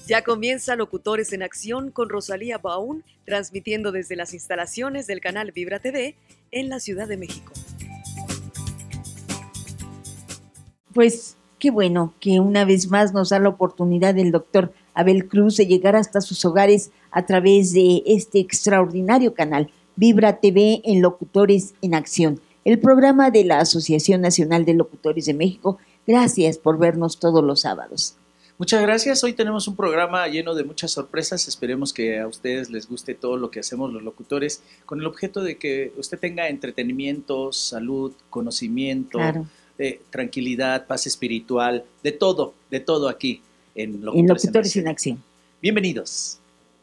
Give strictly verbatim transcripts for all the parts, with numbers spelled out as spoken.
Ya comienza Locutores en Acción con Rosalía Baún, transmitiendo desde las instalaciones del canal Vibra T V en la Ciudad de México. Pues qué bueno que una vez más nos da la oportunidad el doctor Abel Cruz de llegar hasta sus hogares a través de este extraordinario canal Vibra T V en Locutores en Acción, el programa de la Asociación Nacional de Locutores de México. Gracias por vernos todos los sábados. Muchas gracias. Hoy tenemos un programa lleno de muchas sorpresas. Esperemos que a ustedes les guste todo lo que hacemos los locutores, con el objeto de que usted tenga entretenimiento, salud, conocimiento, Claro. eh, tranquilidad, paz espiritual, de todo, de todo aquí en Locutores, En Locutores en, en Acción. Acción. Bienvenidos.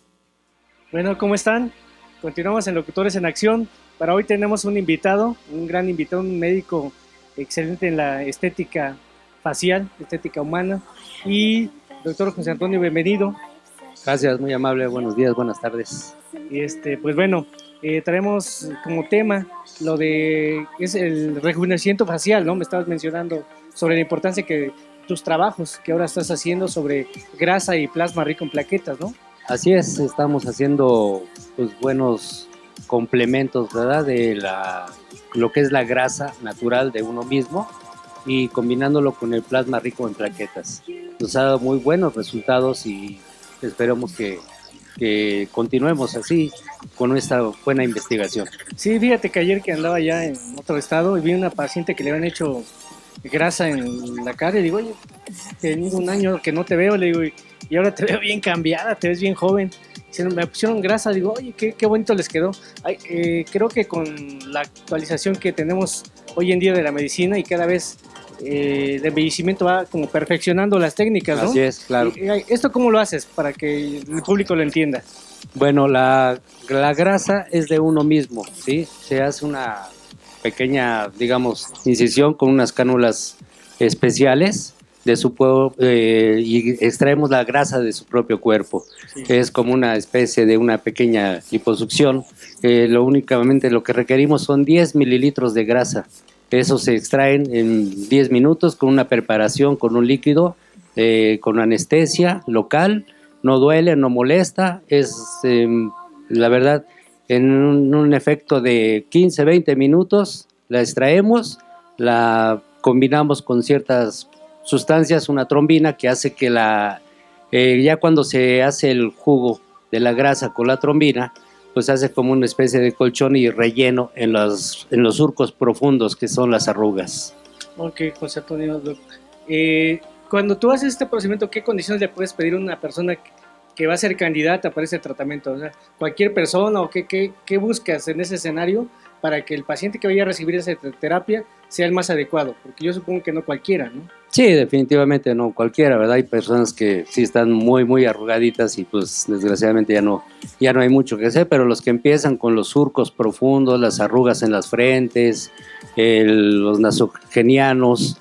Bueno, ¿cómo están? Continuamos en Locutores en Acción. Para hoy tenemos un invitado, un gran invitado, un médico excelente en la estética facial, estética humana. Y doctor José Antonio, bienvenido. Gracias, muy amable, buenos días, buenas tardes. Y este, pues bueno, eh, traemos como tema lo de es el rejuvenecimiento facial, ¿no? Me estabas mencionando sobre la importancia que tus trabajos que ahora estás haciendo sobre grasa y plasma rico en plaquetas, ¿no? Así es, estamos haciendo pues buenos complementos, ¿verdad? De la, lo que es la grasa natural de uno mismo y combinándolo con el plasma rico en plaquetas. Nos ha dado muy buenos resultados y esperamos que, que continuemos así con nuestra buena investigación. Sí, fíjate que ayer que andaba ya en otro estado y vi una paciente que le habían hecho grasa en la cara y digo, oye, tengo un año que no te veo, le digo, y ahora te veo bien cambiada, te ves bien joven. Me pusieron grasa, digo, oye, qué, qué bonito les quedó. Ay, eh, creo que con la actualización que tenemos hoy en día de la medicina y cada vez eh, el embellecimiento va como perfeccionando las técnicas, ¿no? Así es, claro. Y, y, ¿esto cómo lo haces para que el público lo entienda? Bueno, la, la grasa es de uno mismo, ¿sí? Se hace una pequeña, digamos, incisión con unas cánulas especiales de su pueblo eh, y extraemos la grasa de su propio cuerpo. Sí. Es como una especie de una pequeña liposucción. Eh, lo únicamente lo que requerimos son diez mililitros de grasa. Eso se extraen en diez minutos con una preparación, con un líquido, eh, con anestesia local. No duele, no molesta. Es, eh, la verdad, en un, un efecto de quince, veinte minutos la extraemos, la combinamos con ciertas sustancias, una trombina que hace que la, eh, ya cuando se hace el jugo de la grasa con la trombina, pues hace como una especie de colchón y relleno en los, en los surcos profundos que son las arrugas. Ok, José Antonio, eh, cuando tú haces este procedimiento, ¿qué condiciones le puedes pedir a una persona que, que va a ser candidata para ese tratamiento? O sea, ¿cualquier persona o qué, qué, qué buscas en ese escenario para que el paciente que vaya a recibir esa terapia sea el más adecuado? Porque yo supongo que no cualquiera, ¿no? Sí, definitivamente no cualquiera, ¿verdad? Hay personas que sí están muy, muy arrugaditas y pues desgraciadamente ya no, ya no hay mucho que hacer, pero los que empiezan con los surcos profundos, las arrugas en las frentes, el, los nasogenianos,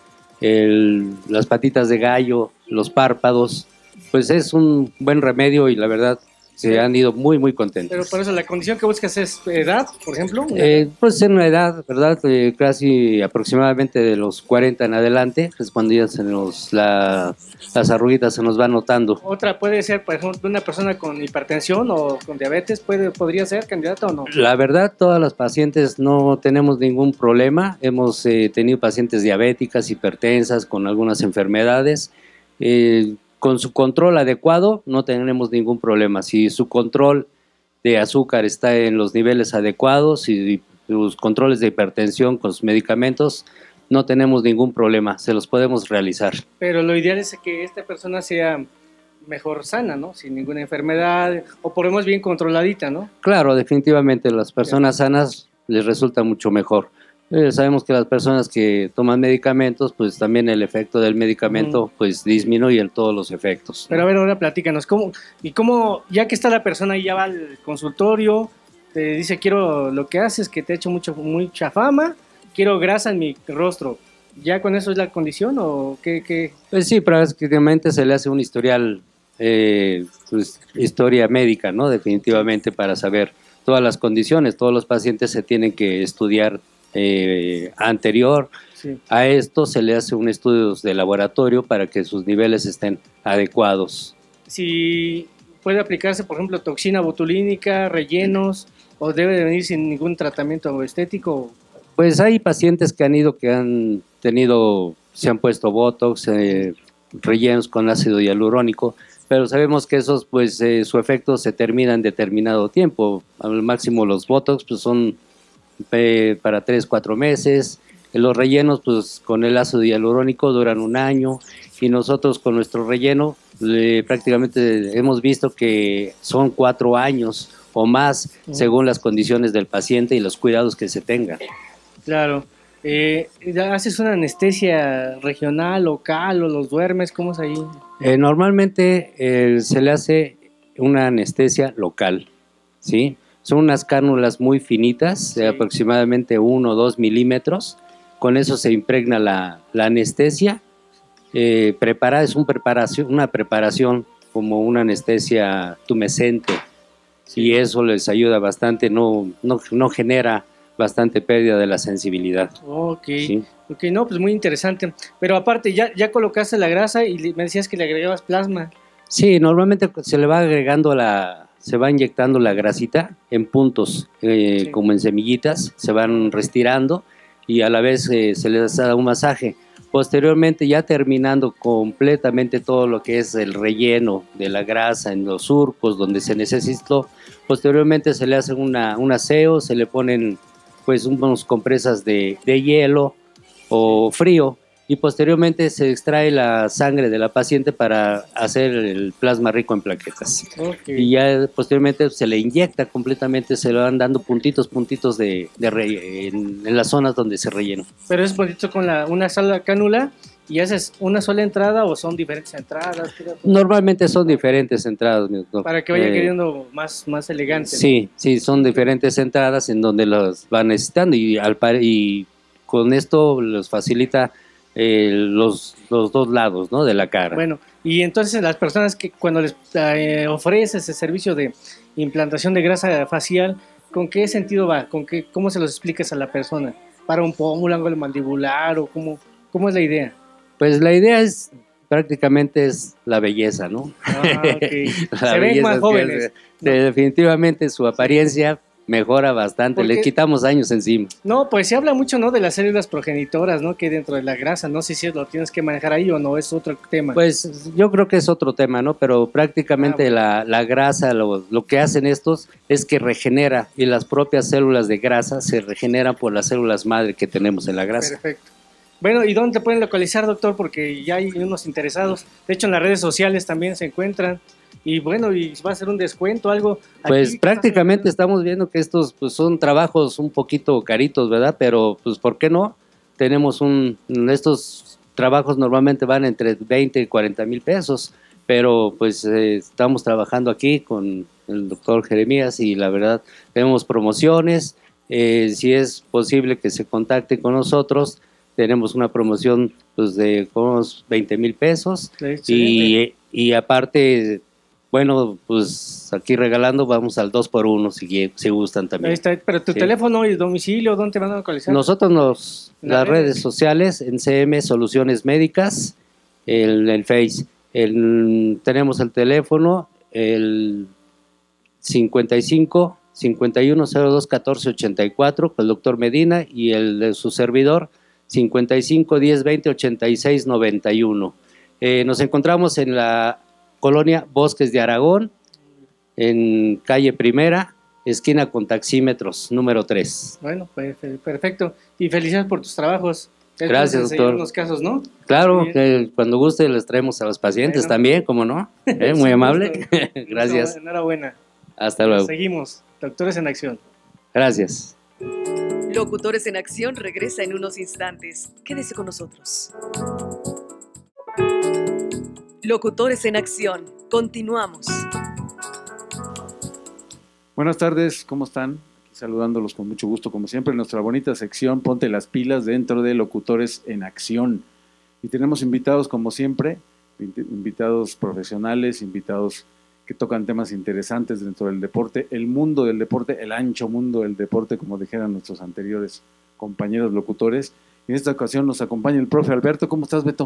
el, las patitas de gallo, los párpados, pues es un buen remedio y la verdad se han ido muy, muy contentos. Pero por eso, ¿la condición que buscas es edad, por ejemplo? Eh, pues en una edad, ¿verdad? Eh, casi aproximadamente de los cuarenta en adelante, es cuando ya se nos, la, las arruguitas se nos van notando. Otra puede ser, por ejemplo, una persona con hipertensión o con diabetes, ¿puede, ¿podría ser candidata o no? La verdad, todas las pacientes no tenemos ningún problema. Hemos eh, tenido pacientes diabéticas, hipertensas, con algunas enfermedades. Eh, Con su control adecuado no tenemos ningún problema. Si su control de azúcar está en los niveles adecuados y sus controles de hipertensión con sus medicamentos, no tenemos ningún problema, se los podemos realizar. Pero lo ideal es que esta persona sea mejor sana, ¿no? Sin ninguna enfermedad, o por lo menos bien controladita, ¿no? Claro, definitivamente las personas sanas les resulta mucho mejor. Eh, sabemos que las personas que toman medicamentos, pues también el efecto del medicamento uh-huh. pues disminuye todos los efectos, ¿no? Pero a ver, ahora platícanos, ¿cómo, y cómo, ya que está la persona y ya va al consultorio, te dice, quiero lo que haces, que te ha hecho mucho, mucha fama, quiero grasa en mi rostro, ¿ya con eso es la condición o qué? qué? Pues sí, prácticamente se le hace un historial, eh, pues, historia médica, ¿no? Definitivamente para saber todas las condiciones, todos los pacientes se tienen que estudiar Eh, anterior sí. a esto se le hace un estudio de laboratorio para que sus niveles estén adecuados. si puede aplicarse, por ejemplo, toxina botulínica, rellenos, o debe de venir sin ningún tratamiento estético. Pues hay pacientes que han ido, que han tenido, se han puesto botox, eh, rellenos con ácido hialurónico, pero sabemos que esos, pues, eh, su efecto se termina en determinado tiempo. Al máximo los botox, pues, son eh, para tres, cuatro meses. Los rellenos, pues, con el ácido hialurónico duran un año, y nosotros con nuestro relleno eh, prácticamente hemos visto que son cuatro años o más, mm. según las condiciones del paciente y los cuidados que se tengan. Claro. Eh, ¿Haces una anestesia regional, local, o los duermes? ¿Cómo es ahí? Eh, normalmente eh, se le hace una anestesia local, ¿sí? Son unas cánulas muy finitas, sí. de aproximadamente uno o dos milímetros. Con eso se impregna la, la anestesia. Eh, prepara, es un preparación, una preparación como una anestesia tumescente, sí. y eso les ayuda bastante, no, no, no genera bastante pérdida de la sensibilidad. Ok, ¿sí? Ok, no, pues muy interesante. Pero aparte, ya, ya colocaste la grasa y me decías que le agregabas plasma. Sí, normalmente se le va agregando la, se va inyectando la grasita en puntos, eh, sí. como en semillitas, se van retirando y a la vez eh, se les da un masaje. Posteriormente, ya terminando completamente todo lo que es el relleno de la grasa en los surcos donde se necesitó, posteriormente se le hace una, un aseo, se le ponen pues unos compresas de, de hielo o frío, y posteriormente se extrae la sangre de la paciente para hacer el plasma rico en plaquetas. Okay. Y ya posteriormente se le inyecta completamente, se le van dando puntitos, puntitos de, de re, en, en las zonas donde se rellena. Pero es puntito con la, una sola cánula, ¿y haces una sola entrada o son diferentes entradas? Normalmente son diferentes entradas. ¿No? Para que vaya eh, queriendo más, más elegante. Sí, ¿no? sí, son diferentes entradas en donde los van necesitando, y, al par, y con esto les facilita eh, los, los dos lados, ¿no?, de la cara. Bueno, y entonces las personas que cuando les eh, ofreces ese servicio de implantación de grasa facial, ¿con qué sentido va? ¿Con qué, ¿Cómo se los explicas a la persona? ¿Para un pómulo, ángulo mandibular, o cómo, cómo es la idea? Pues la idea es, prácticamente es la belleza, ¿no? Ah, okay. Se ven más jóvenes. ¿No? Definitivamente su apariencia mejora bastante, le quitamos años encima. No, pues se habla mucho, ¿no?, de las células progenitoras, ¿no?, que dentro de la grasa, no sé si lo tienes que manejar ahí o no, es otro tema. Pues yo creo que es otro tema, ¿no?, pero prácticamente ah, bueno. la, la grasa, lo, lo que hacen estos es que regenera, y las propias células de grasa se regeneran por las células madre que tenemos en la grasa. Perfecto. Bueno, ¿y dónde te pueden localizar, doctor? Porque ya hay unos interesados, de hecho en las redes sociales también se encuentran. Y bueno, ¿y va a ser un descuento, algo? Pues prácticamente estamos viendo que estos pues son trabajos un poquito caritos, ¿verdad? Pero pues ¿por qué no? Tenemos un, estos trabajos normalmente van entre veinte y cuarenta mil pesos, pero pues eh, estamos trabajando aquí con el doctor Jeremías y la verdad tenemos promociones, eh, si es posible que se contacte con nosotros, tenemos una promoción pues de unos veinte mil pesos y, y aparte... Bueno, pues aquí regalando vamos al dos por uno si, si gustan también. Ahí está, pero tu sí. teléfono y domicilio, ¿dónde te van a localizar? Nosotros nos, las redes? redes sociales, en C M Soluciones Médicas, el, el Face. El, tenemos el teléfono, el cincuenta y cinco, cincuenta y uno, cero dos, catorce, ochenta y cuatro, con el doctor Medina, y el de su servidor, cincuenta y cinco, diez, veinte, ochenta y seis, noventa y uno. Eh, nos encontramos en la Colonia Bosques de Aragón, en calle Primera, esquina con taxímetros, número tres. Bueno, perfecto. Y felicidades por tus trabajos. Gracias, doctor. Unos casos, ¿no? Claro, que cuando guste les traemos a los pacientes bueno. también, ¿cómo no? ¿Eh? Muy amable. Gracias. Enhorabuena. Hasta luego. Seguimos. Doctores en Acción. Gracias. Locutores en Acción regresa en unos instantes. Quédese con nosotros. Locutores en Acción. Continuamos. Buenas tardes, ¿cómo están? Saludándolos con mucho gusto, como siempre, en nuestra bonita sección Ponte las pilas dentro de Locutores en Acción. Y tenemos invitados, como siempre, invitados profesionales, invitados que tocan temas interesantes dentro del deporte, el mundo del deporte, el ancho mundo del deporte, como dijeran nuestros anteriores compañeros locutores. En esta ocasión nos acompaña el profe Alberto. ¿Cómo estás, Beto?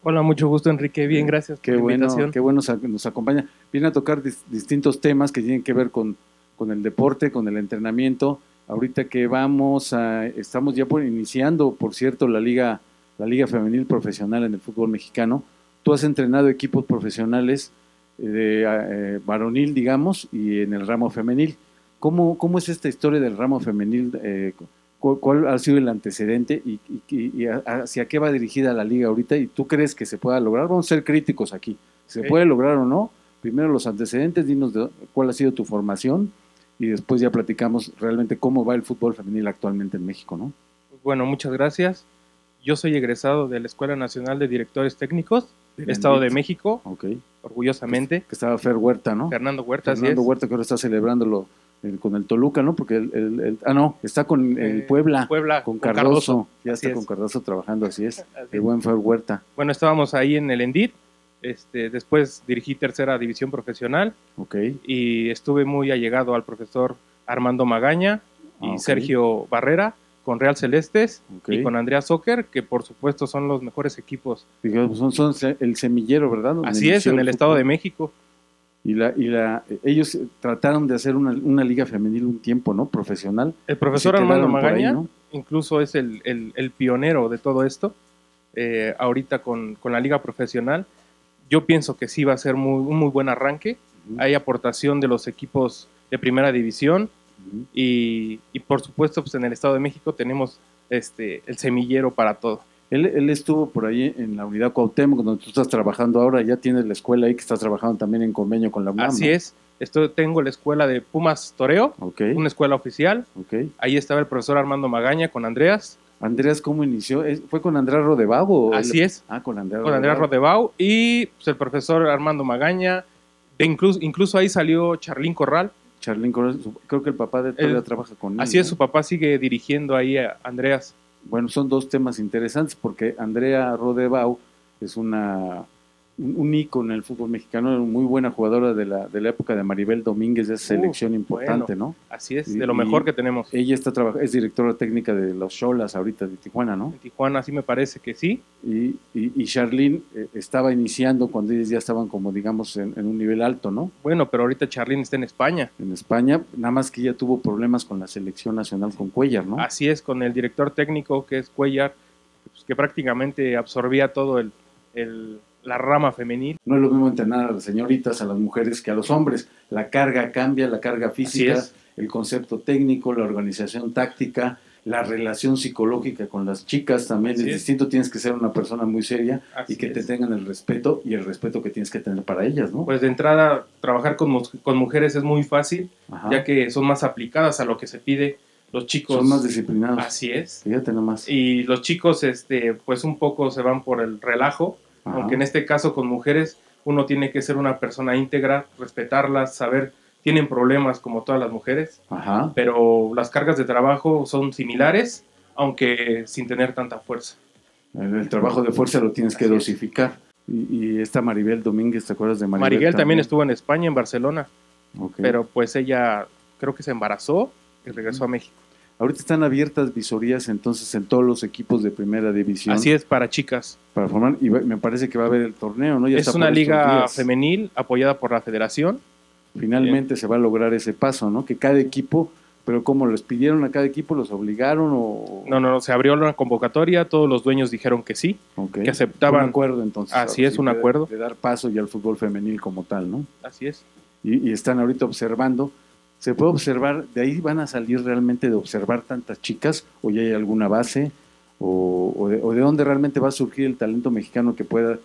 Hola, mucho gusto, Enrique. Bien, gracias Qué por la bueno, invitación. qué bueno sa- nos acompaña. Viene a tocar dis- distintos temas que tienen que ver con, con el deporte, con el entrenamiento. Ahorita que vamos a, estamos ya por, iniciando, por cierto, la liga, la liga femenil profesional en el fútbol mexicano. Tú has entrenado equipos profesionales eh, de eh, varonil, digamos, y en el ramo femenil. ¿Cómo, cómo es esta historia del ramo femenil? Eh, cu- ¿Cuál ha sido el antecedente y, y- y a- hacia qué va dirigida la liga ahorita? ¿Y tú crees que se pueda lograr? Vamos a ser críticos aquí. ¿Se Ok. puede lograr o no? Primero los antecedentes, dinos de cuál ha sido tu formación y después ya platicamos realmente cómo va el fútbol femenil actualmente en México, ¿no? Bueno, muchas gracias. Yo soy egresado de la Escuela Nacional de Directores Técnicos, Del Estado de ENDIT. México, Ok. orgullosamente. Que estaba Fer Huerta, ¿no? Fernando Huerta, así Fernando es. Huerta, que ahora está celebrándolo el- con el Toluca, ¿no? Porque el, el- el- ah, no, está con el Eh, Puebla, Puebla, con con Cardoso. Cardoso. Ya Así está es. con Cardoso trabajando, así es. Así El es. buen Fer Huerta. Bueno, estábamos ahí en el ENDIT. Este, después dirigí tercera división profesional Ok. y estuve muy allegado al profesor Armando Magaña y Ah, ok. Sergio Barrera con Real Celestes Ok. y con Andrea Soccer, que por supuesto son los mejores equipos. Digamos, son, son se- el semillero, ¿verdad? Donde Así es, inició en el Estado fútbol. de México. Y la, y la, ellos trataron de hacer una, una liga femenil un tiempo, ¿no? Profesional. El profesor Se Armando quedaron por ahí, Magaña ¿no? incluso es el, el- el pionero de todo esto. Eh, ahorita con, con la liga profesional, yo pienso que sí va a ser muy, un muy buen arranque. Ujú. Hay aportación de los equipos de primera división Ujú. y, y por supuesto pues en el Estado de México tenemos este, el semillero para todo. Él, él estuvo por ahí en la unidad Cuauhtémoc, donde tú estás trabajando ahora, ya tienes la escuela ahí que estás trabajando también en convenio con la UNAM. Así ¿no? es. Esto, tengo la escuela de Pumas Toreo, Ok, una escuela oficial. ok. Ahí estaba el profesor Armando Magaña con Andreas. Andreas, ¿cómo inició? ¿Es- ¿Fue con Andrea Rodebau? o Así él- es. Ah, con Andrea Con Andrea Rodebau. Rodebau y pues, el profesor Armando Magaña. De incluso, incluso ahí salió Charlín Corral. Charlín Corral, su- creo que el papá de todavía El- trabaja con él. Así es, ¿no? su papá sigue dirigiendo ahí a Andreas. Bueno, son dos temas interesantes porque Andrea Rodebau es una un, un ícono en el fútbol mexicano, una muy buena jugadora de la, de la época de Maribel Domínguez, de esa Uh, selección importante, bueno. ¿no? Así es, Y- de lo y- mejor que tenemos. Ella está traba- es directora técnica de los Xolas ahorita de Tijuana, ¿no? En Tijuana sí me parece que sí. Y, y, y Charlene eh, estaba iniciando cuando ellos ya estaban como digamos en, en un nivel alto, ¿no? Bueno, pero ahorita Charlín está en España. En España, nada más que ella tuvo problemas con la selección nacional con Cuellar, ¿no? Así es, con el director técnico que es Cuellar, pues, que prácticamente absorbía todo el, el- la rama femenil. No es lo mismo entrenar a las señoritas, a las mujeres que a los hombres. La carga cambia, la carga física, es. el concepto técnico, la organización táctica, la relación psicológica con las chicas también Así es es. distinto. Tienes que ser una persona muy seria Así y que te es. tengan el respeto y el respeto que tienes que tener para ellas, ¿no? Pues de entrada, trabajar con, mu- con mujeres es muy fácil, Ajá. ya que son más aplicadas a lo que se pide. Los chicos... Son más disciplinados. Así es. Fíjate nomás. Y los chicos, este, pues un poco se van por el relajo, Ajá. aunque en este caso con mujeres uno tiene que ser una persona íntegra, respetarlas, saber, tienen problemas como todas las mujeres, Ajá. pero las cargas de trabajo son similares, aunque sin tener tanta fuerza. El, el trabajo de fuerza lo tienes que Así es. dosificar. Y, y esta Maribel Domínguez, ¿te acuerdas de Maribel? Mariguel también estuvo en España, en Barcelona, Ok. pero pues ella creo que se embarazó y regresó a México. Ahorita están abiertas visorías entonces en todos los equipos de primera división Así es, para chicas. para formar, y va- me parece que va a haber el torneo, ¿no? Ya Es está una por estos liga días. femenil apoyada por la federación. Finalmente se va a lograr ese paso, ¿no? Que cada equipo, pero ¿cómo les pidieron a cada equipo? ¿Los obligaron o...? No, no, no, se abrió una convocatoria, todos los dueños dijeron que sí, Ok. que aceptaban. Un acuerdo entonces. Así ahora es, sí, un de- acuerdo. De dar paso ya al fútbol femenil como tal, ¿no? Así es. Y, y están ahorita observando. ¿Se puede observar, de ahí van a salir realmente de observar tantas chicas o ya hay alguna base? ¿O, o, de, o de dónde realmente va a surgir el talento mexicano que pueda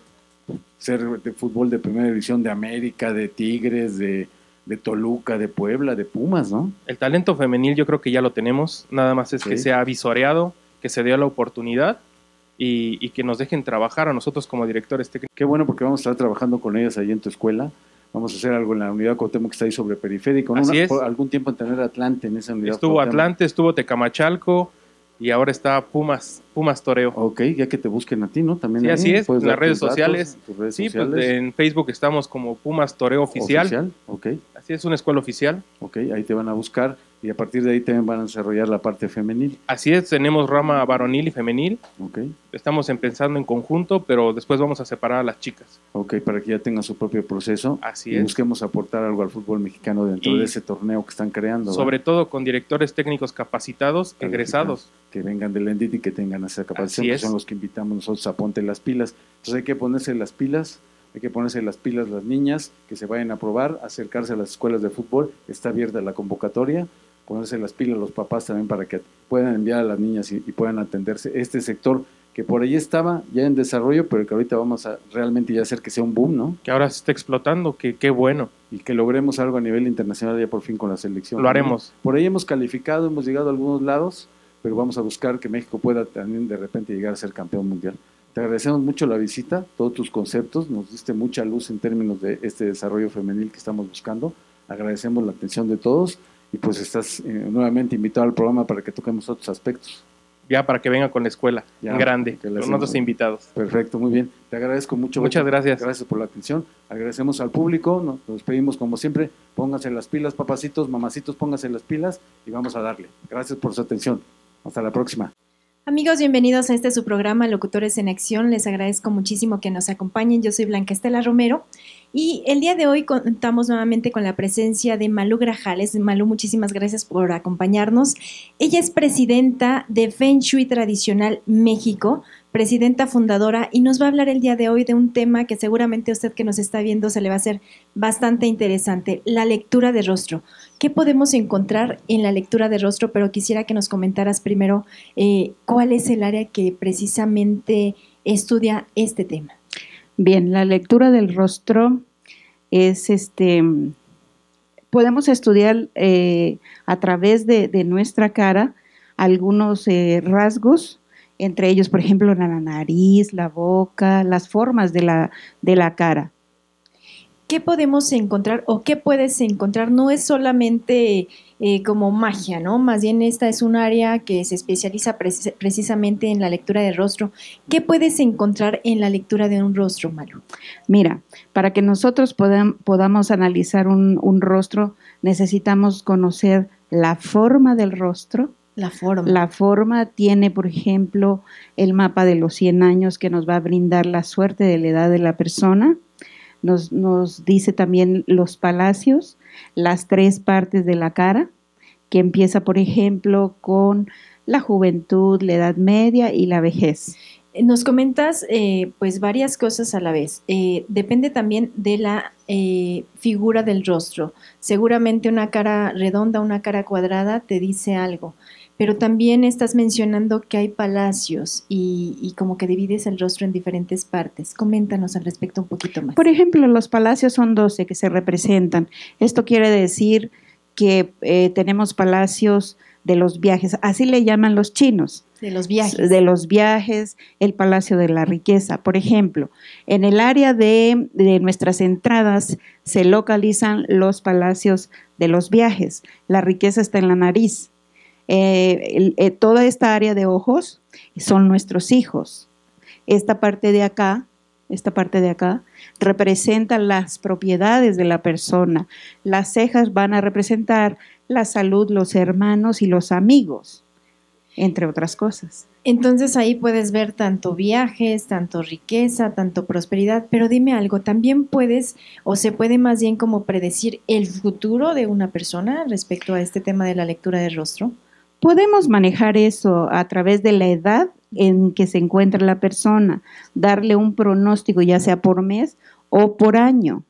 ser de fútbol de primera división de América, de Tigres, de, de Toluca, de Puebla, de Pumas, ¿no? El talento femenil yo creo que ya lo tenemos, nada más es Sí. que sea visoreado, que se dé la oportunidad y, y que nos dejen trabajar a nosotros como directores técnicos. Qué bueno porque vamos a estar trabajando con ellas ahí en tu escuela. Vamos a hacer algo en la unidad Cuauhtémoc que está ahí sobre periférico, ¿no? Así Una- es. por algún tiempo en tener Atlante en esa unidad. Estuvo Cuauhtémoc. Atlante, estuvo Tecamachalco y ahora está Pumas, Pumas Toreo. Ok, ya que te busquen a ti, ¿no? También Sí, ahí así es, puedes en las dar redes tus datos, sociales. tus redes Sí, pues sociales. en Facebook estamos como Pumas Toreo Oficial. Ok, Así es, una escuela oficial. ok, ahí te van a buscar. y a partir de ahí también van a desarrollar la parte femenil. Así es, tenemos rama varonil y femenil. Okay. Estamos empezando en conjunto, pero después vamos a separar a las chicas. Ok, para que ya tengan su propio proceso. Así y es. busquemos aportar algo al fútbol mexicano dentro Y de ese torneo que están creando. Sobre ¿verdad? todo con directores técnicos capacitados, egresados. Que vengan del Endit y que tengan esa capacitación, Así que es. son los que invitamos nosotros a Ponte las Pilas. Entonces hay que ponerse las pilas, hay que ponerse las pilas las niñas, que se vayan a probar, acercarse a las escuelas de fútbol, está abierta la convocatoria, ponerse las pilas los papás también para que puedan enviar a las niñas y, y puedan atenderse. Este sector que por ahí estaba ya en desarrollo, pero que ahorita vamos a realmente ya hacer que sea un boom, ¿no? Que ahora se está explotando, que qué bueno. Y que logremos algo a nivel internacional ya por fin con la selección. Lo haremos. Por ahí hemos calificado, hemos llegado a algunos lados, pero vamos a buscar que México pueda también de repente llegar a ser campeón mundial. Te agradecemos mucho la visita, todos tus conceptos, nos diste mucha luz en términos de este desarrollo femenil que estamos buscando. Agradecemos la atención de todos y pues estás eh, nuevamente invitado al programa para que toquemos otros aspectos. Ya para que venga con la escuela, Ya, en grande, que le con hacemos. otros invitados. Perfecto, muy bien. Te agradezco mucho. Muchas Beto. gracias. Gracias por la atención. Agradecemos al público. Nos, nos pedimos como siempre, pónganse las pilas, papacitos, mamacitos, pónganse las pilas y vamos a darle. Gracias por su atención. Hasta la próxima. Amigos, bienvenidos a este su programa Locutores en Acción. Les agradezco muchísimo que nos acompañen. Yo soy Blanca Estela Romero y el día de hoy contamos nuevamente con la presencia de Malú Grajales. Malú, muchísimas gracias por acompañarnos. Ella es presidenta de Feng Shui Tradicional México, presidenta fundadora, y nos va a hablar el día de hoy de un tema que seguramente a usted que nos está viendo se le va a hacer bastante interesante, la lectura de rostro. ¿Qué podemos encontrar en la lectura de rostro? Pero quisiera que nos comentaras primero eh, cuál es el área que precisamente estudia este tema. Bien, la lectura del rostro es este, podemos estudiar eh, a través de, de nuestra cara algunos eh, rasgos, entre ellos, por ejemplo, la nariz, la boca, las formas de la, de la cara. ¿Qué podemos encontrar o qué puedes encontrar? No es solamente eh, como magia, ¿no? Más bien esta es un área que se especializa precis- precisamente en la lectura del rostro. ¿Qué puedes encontrar en la lectura de un rostro, Malú? Mira, para que nosotros podam, podamos analizar un, un rostro, necesitamos conocer la forma del rostro. La forma. La forma tiene, por ejemplo, el mapa de los cien años que nos va a brindar la suerte de la edad de la persona. Nos, nos dice también los palacios, las tres partes de la cara, que empieza, por ejemplo, con la juventud, la edad media y la vejez. Nos comentas eh, pues varias cosas a la vez. Eh, depende también de la eh, figura del rostro. Seguramente una cara redonda, una cara cuadrada te dice algo. Pero también estás mencionando que hay palacios y, y como que divides el rostro en diferentes partes. Coméntanos al respecto un poquito más. Por ejemplo, los palacios son doce que se representan. Esto quiere decir que eh, tenemos palacios de los viajes, así le llaman los chinos. De los viajes. De los viajes, el palacio de la riqueza. Por ejemplo, en el área de, de nuestras entradas se localizan los palacios de los viajes. La riqueza está en la nariz. Eh, el, eh, toda esta área de ojos son nuestros hijos. Esta parte de acá, esta parte de acá, representa las propiedades de la persona. Las cejas van a representar la salud, los hermanos y los amigos, entre otras cosas. Entonces ahí puedes ver tanto viajes, tanto riqueza, tanto prosperidad, pero dime algo, ¿también puedes o se puede más bien como predecir el futuro de una persona respecto a este tema de la lectura del rostro? Podemos manejar eso a través de la edad en que se encuentra la persona, darle un pronóstico ya sea por mes o por año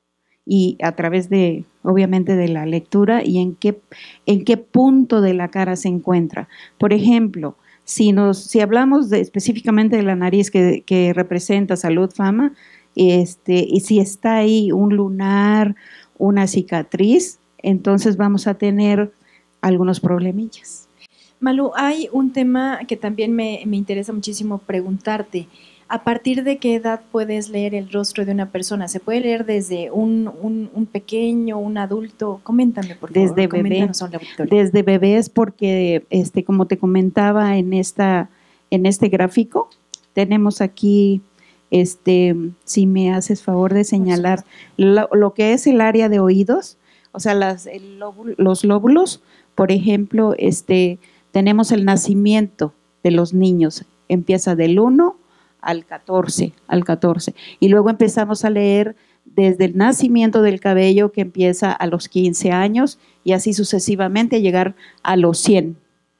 y a través de, obviamente, de la lectura y en qué, en qué punto de la cara se encuentra. Por ejemplo, si, nos, si hablamos de, específicamente de la nariz que, que representa salud, fama, este, y si está ahí un lunar, una cicatriz, entonces vamos a tener algunos problemillas. Malú, hay un tema que también me, me interesa muchísimo preguntarte. ¿A partir de qué edad puedes leer el rostro de una persona? ¿Se puede leer desde un, un, un pequeño, un adulto? Coméntame, por favor. Desde bebé. Desde bebés, porque este, como te comentaba en esta, en este gráfico, tenemos aquí, este, si me haces favor de señalar lo, lo que es el área de oídos. O sea, las, el lóbulo, los lóbulos, por ejemplo, este, tenemos el nacimiento de los niños, empieza del uno al catorce, al catorce. Y luego empezamos a leer desde el nacimiento del cabello, que empieza a los quince años, y así sucesivamente llegar a los cien.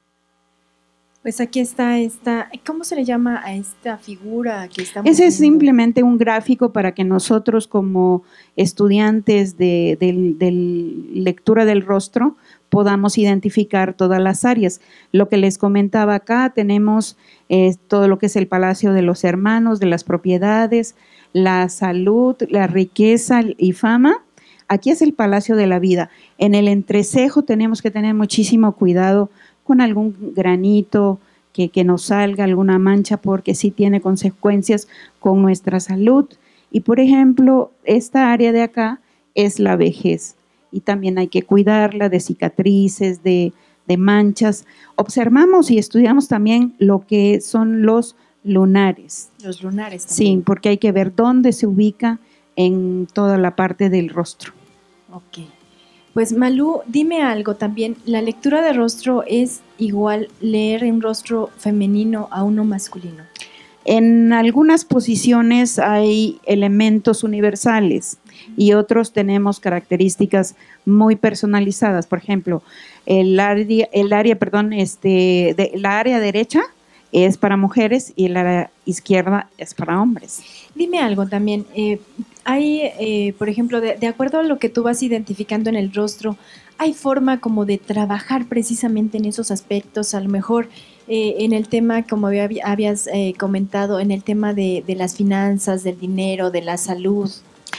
Pues aquí está esta, ¿cómo se le llama a esta figura que estamos Ese es viendo? simplemente un gráfico para que nosotros como estudiantes de, de, de lectura del rostro podamos identificar todas las áreas. Lo que les comentaba acá, tenemos eh, todo lo que es el Palacio de los Hermanos, de las propiedades, la salud, la riqueza y fama. Aquí es el Palacio de la Vida. En el entrecejo tenemos que tener muchísimo cuidado con algún granito que, que nos salga, alguna mancha, porque sí tiene consecuencias con nuestra salud. Y por ejemplo, esta área de acá es la vejez y también hay que cuidarla de cicatrices, de, de manchas. Observamos y estudiamos también lo que son los lunares. Los lunares también. Sí, porque hay que ver dónde se ubica en toda la parte del rostro. Ok. Pues Malú, dime algo también, ¿la lectura de rostro es igual leer un rostro femenino a uno masculino? En algunas posiciones hay elementos universales y otros tenemos características muy personalizadas. Por ejemplo, el área, el área, perdón, este, de, la área derecha es para mujeres y el área izquierda es para hombres. Dime algo también, eh, hay, eh, por ejemplo, de, de acuerdo a lo que tú vas identificando en el rostro, ¿hay forma como de trabajar precisamente en esos aspectos? A lo mejor eh, en el tema, como había, habías eh, comentado, en el tema de, de las finanzas, del dinero, de la salud.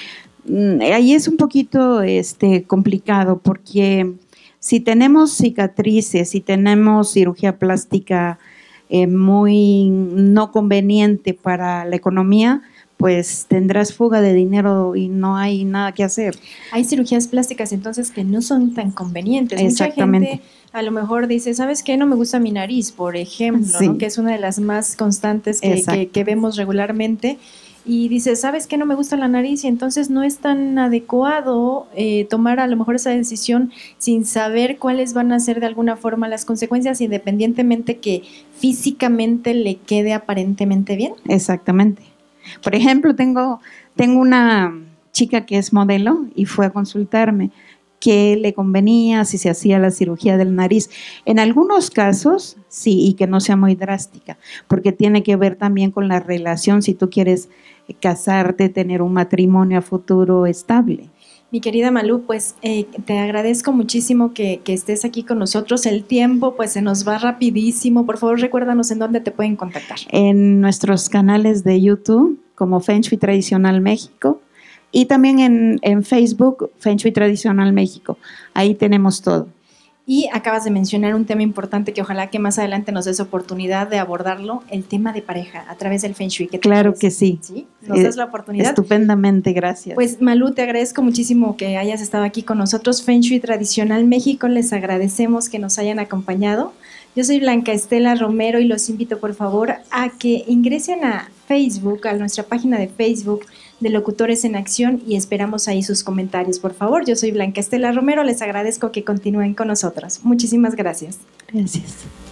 Mm, ahí es un poquito este, complicado porque si tenemos cicatrices, si tenemos cirugía plástica eh, muy no conveniente para la economía, pues tendrás fuga de dinero y no hay nada que hacer. Hay cirugías plásticas entonces que no son tan convenientes. Exactamente. Mucha gente a lo mejor dice, ¿sabes qué? No me gusta mi nariz, por ejemplo, Sí. ¿no? Que es una de las más constantes que, que, que vemos regularmente. Y dice, ¿sabes qué? No me gusta la nariz y entonces no es tan adecuado eh, tomar a lo mejor esa decisión sin saber cuáles van a ser de alguna forma las consecuencias, independientemente que físicamente le quede aparentemente bien. Exactamente. Por ejemplo, tengo, tengo una chica que es modelo y fue a consultarme qué le convenía, si se hacía la cirugía del nariz. En algunos casos, sí, y que no sea muy drástica, porque tiene que ver también con la relación, si tú quieres casarte, tener un matrimonio a futuro estable. Mi querida Malú, pues eh, te agradezco muchísimo que, que estés aquí con nosotros. El tiempo pues se nos va rapidísimo. Por favor, recuérdanos en dónde te pueden contactar. En nuestros canales de YouTube, como Feng Shui Tradicional México, y también en, en Facebook, Feng Shui Tradicional México. Ahí tenemos todo. Y acabas de mencionar un tema importante que ojalá que más adelante nos des oportunidad de abordarlo, el tema de pareja a través del Feng Shui. ¿Qué te Claro parece? que sí. ¿Sí? ¿Nos Eh, das la oportunidad? Estupendamente, gracias. Pues Malú, te agradezco muchísimo que hayas estado aquí con nosotros. Feng Shui Tradicional México, les agradecemos que nos hayan acompañado. Yo soy Blanca Estela Romero y los invito por favor a que ingresen a Facebook, a nuestra página de Facebook de Locutores en Acción y esperamos ahí sus comentarios. Por favor, yo soy Blanca Estela Romero, les agradezco que continúen con nosotros. Muchísimas gracias. Gracias.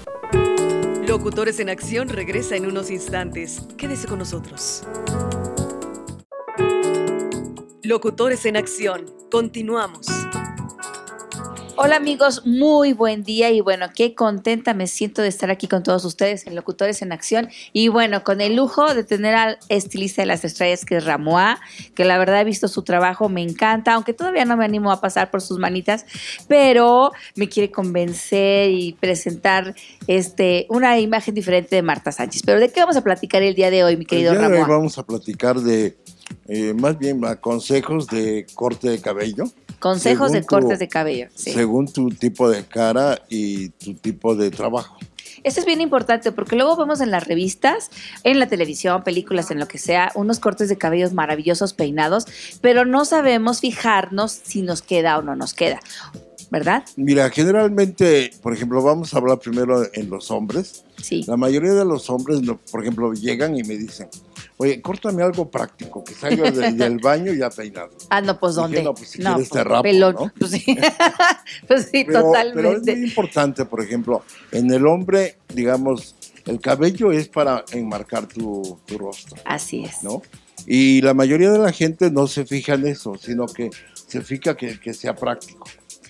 Locutores en Acción regresa en unos instantes. Quédese con nosotros. Locutores en Acción. Continuamos. Hola amigos, muy buen día y bueno, qué contenta me siento de estar aquí con todos ustedes en Locutores en Acción y bueno, con el lujo de tener al estilista de las estrellas que es Ramoa, que la verdad he visto su trabajo, me encanta, aunque todavía no me animo a pasar por sus manitas, pero me quiere convencer y presentar este una imagen diferente de Marta Sánchez. Pero ¿de qué vamos a platicar el día de hoy, mi querido El día de hoy Ramoa? vamos a platicar de, eh, más bien, a consejos de corte de cabello. Consejos Según de cortes tu- de cabello. Sí. Según tu tipo de cara y tu tipo de trabajo. Esto es bien importante porque luego vemos en las revistas, en la televisión, películas, en lo que sea, unos cortes de cabellos maravillosos peinados, pero no sabemos fijarnos si nos queda o no nos queda, ¿verdad? Mira, generalmente, por ejemplo, vamos a hablar primero en los hombres. Sí. La mayoría de los hombres, no- por ejemplo, llegan y me dicen, oye, córtame algo práctico, que salga de- del baño ya peinado. Ah, no, pues Dije, ¿dónde? no, pues si quieres te pues, rapo, pelón. ¿no? Pues sí, pues sí, Pero, totalmente. pero es muy importante, por ejemplo, en el hombre, digamos, el cabello es para enmarcar tu, tu rostro, Así es. ¿no? Y la mayoría de la gente no se fija en eso, sino que se fija que, que sea práctico.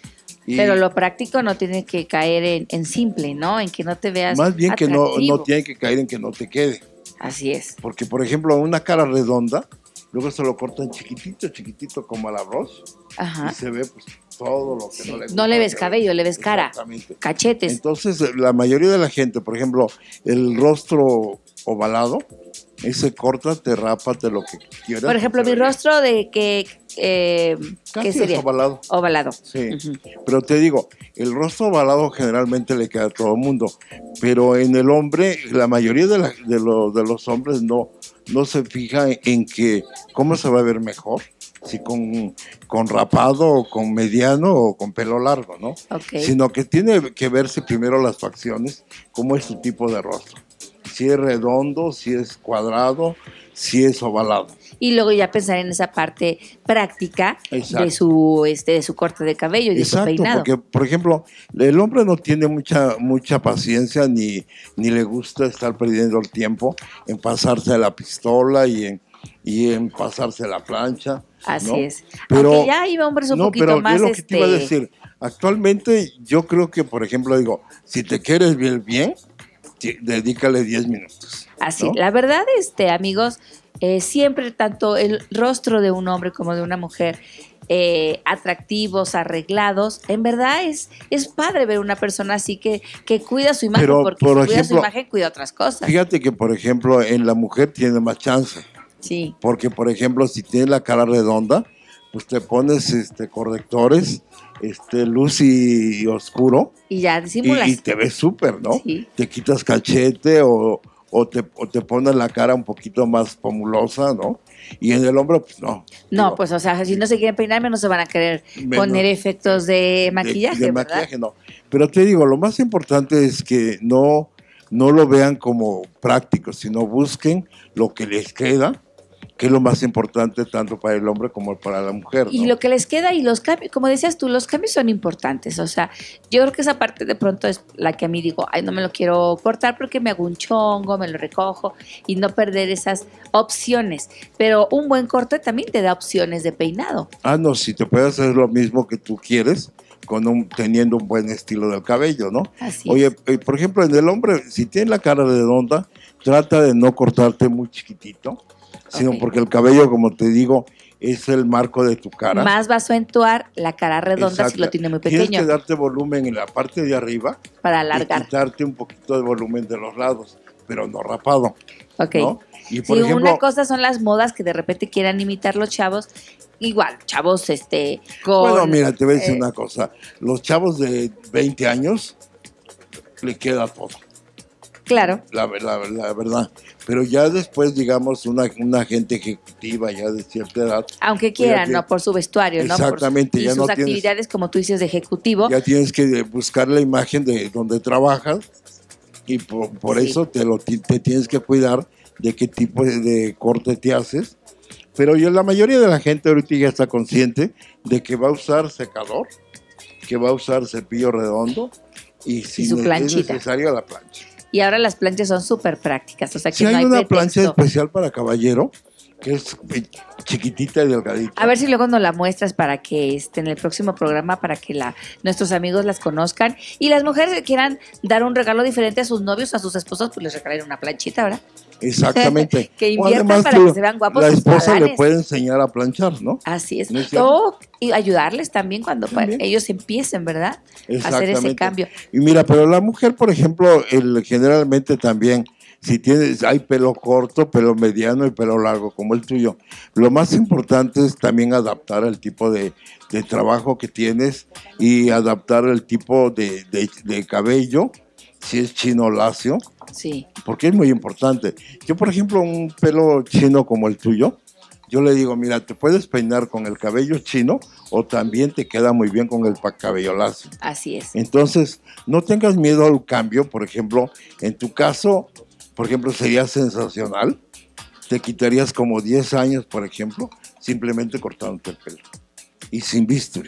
Y Pero lo práctico no tiene que caer en, en simple, ¿no? En que no te veas más bien que no, atractivo. no tiene que caer en que no te quede. Así es. Porque, por ejemplo, una cara redonda, luego se lo cortan chiquitito, chiquitito como al arroz, Ajá. y se ve pues todo lo que Sí. no le gusta. No le ves cabello, le ves cara, Exactamente. cachetes. Entonces, la mayoría de la gente, por ejemplo, el rostro ovalado, ese corta, te rapa, te lo que quieras. Por ejemplo, se mi ve rostro de que... Eh, casi ¿Qué sería? es ovalado. Ovalado. Sí, Ujú. pero te digo, el rostro ovalado generalmente le queda a todo el mundo, pero en el hombre, la mayoría de, la- de, lo- de los hombres no, no se fija en, en que cómo se va a ver mejor, si con, con rapado o con mediano o con pelo largo, ¿no? Ok. Sino que tiene que verse primero las facciones, cómo es su tipo de rostro, si es redondo, si es cuadrado, si es ovalado. Y luego ya pensar en esa parte práctica Exacto. de su este de su corte de cabello y de su Exacto, peinado. porque por ejemplo, el hombre no tiene mucha mucha paciencia ni, ni le gusta estar perdiendo el tiempo en pasarse la pistola y en, y en pasarse la plancha. Así ¿no? es. Pero, Aunque ya hay hombres un no, poquito pero más yo lo que este te iba a decir, actualmente yo creo que, por ejemplo, digo, si te quieres ver bien, ti- dedícale diez minutos. así. ¿no? La verdad, este amigos, eh, siempre tanto el rostro de un hombre como de una mujer eh, atractivos, arreglados, en verdad es, es padre ver una persona así que, que cuida su imagen, Pero, porque por si cuida su ejemplo, imagen, cuida otras cosas. Fíjate que, por ejemplo, en la mujer tiene más chance. Sí. Porque, por ejemplo, si tienes la cara redonda, pues te pones este, correctores, este, luz y, y oscuro, Y ya y, disimulas. y te ves súper, ¿no? Sí. Te quitas cachete o, o, te, o te pones la cara un poquito más pomulosa, ¿no? Y en el hombro, pues no. No, Digo, pues o sea, si no se quieren peinar, menos se van a querer Menos. poner efectos de maquillaje, de, de ¿verdad? maquillaje, no. Pero te digo, lo más importante es que no, no lo vean como práctico, sino busquen lo que les queda, que es lo más importante tanto para el hombre como para la mujer. Y ¿no? lo que les queda y los cambios, como decías tú, los cambios son importantes. O sea, yo creo que esa parte de pronto es la que a mí digo, ay, no me lo quiero cortar porque me hago un chongo, me lo recojo y no perder esas opciones. Pero un buen corte también te da opciones de peinado. Ah, no, si te puedes hacer lo mismo que tú quieres, con un, teniendo un buen estilo del cabello, ¿no? Así Oye, es. eh, por ejemplo, en el hombre, si tienes la cara redonda, trata de no cortarte muy chiquitito, sino Ok. porque el cabello, como te digo, es el marco de tu cara. Más va a acentuar la cara redonda si Exacto. lo tiene muy Tienes pequeño que darte volumen en la parte de arriba para y alargar. quitarte un poquito de volumen de los lados, pero no rapado, Ok. ¿no? Y por Sí, ejemplo, una cosa son las modas que de repente quieran imitar los chavos. Igual, chavos, este, con... bueno, mira, te voy a decir eh, una cosa. Los chavos de veinte años le queda todo. Claro. La, la, la verdad. Pero ya después, digamos, una, una gente ejecutiva ya de cierta edad, Aunque pues ya quieran, tiene- ¿no? Por su vestuario, ¿no? Por su- Exactamente, y ya sus no tienes- actividades, como tú dices, de ejecutivo. ya tienes que buscar la imagen de donde trabajas y por, por Sí. eso te, lo, ti- te tienes que cuidar de qué tipo de, de corte te haces. Pero yo, la mayoría de la gente ahorita ya está consciente de que va a usar secador, que va a usar cepillo redondo y si su ne- es planchita. necesario la plancha. Y ahora las planchas son súper prácticas, o sea que Si no hay hay una pretexto. plancha especial para caballero, que es eh, chiquitita y delgadita. A ver si luego nos la muestras para que esté en el próximo programa, para que la, nuestros amigos las conozcan. Y las mujeres que quieran dar un regalo diferente a sus novios, a sus esposos, pues les regalen una planchita, ¿verdad? Exactamente. Que O inviertan además, para tú- que se vean guapos La sus esposa le galanes. puede enseñar a planchar, ¿no? Así es. ¿No es cierto? O y ayudarles también cuando pues, También. ellos empiecen, ¿verdad? A hacer ese Exactamente. cambio. Y mira, pero la mujer, por ejemplo, el, generalmente también, si tienes, hay pelo corto, pelo mediano y pelo largo, como el tuyo, lo más importante es también adaptar el tipo de, de trabajo que tienes y adaptar el tipo de, de, de cabello, si es chino o lacio, Sí. porque es muy importante. Yo, por ejemplo, un pelo chino como el tuyo, yo le digo, mira, te puedes peinar con el cabello chino o también te queda muy bien con el pa- cabello lacio. Así es. Entonces, no tengas miedo al cambio. Por ejemplo, en tu caso, por ejemplo, sería sensacional te quitarías como diez años, por ejemplo, simplemente cortándote el pelo. Y sin bisturí.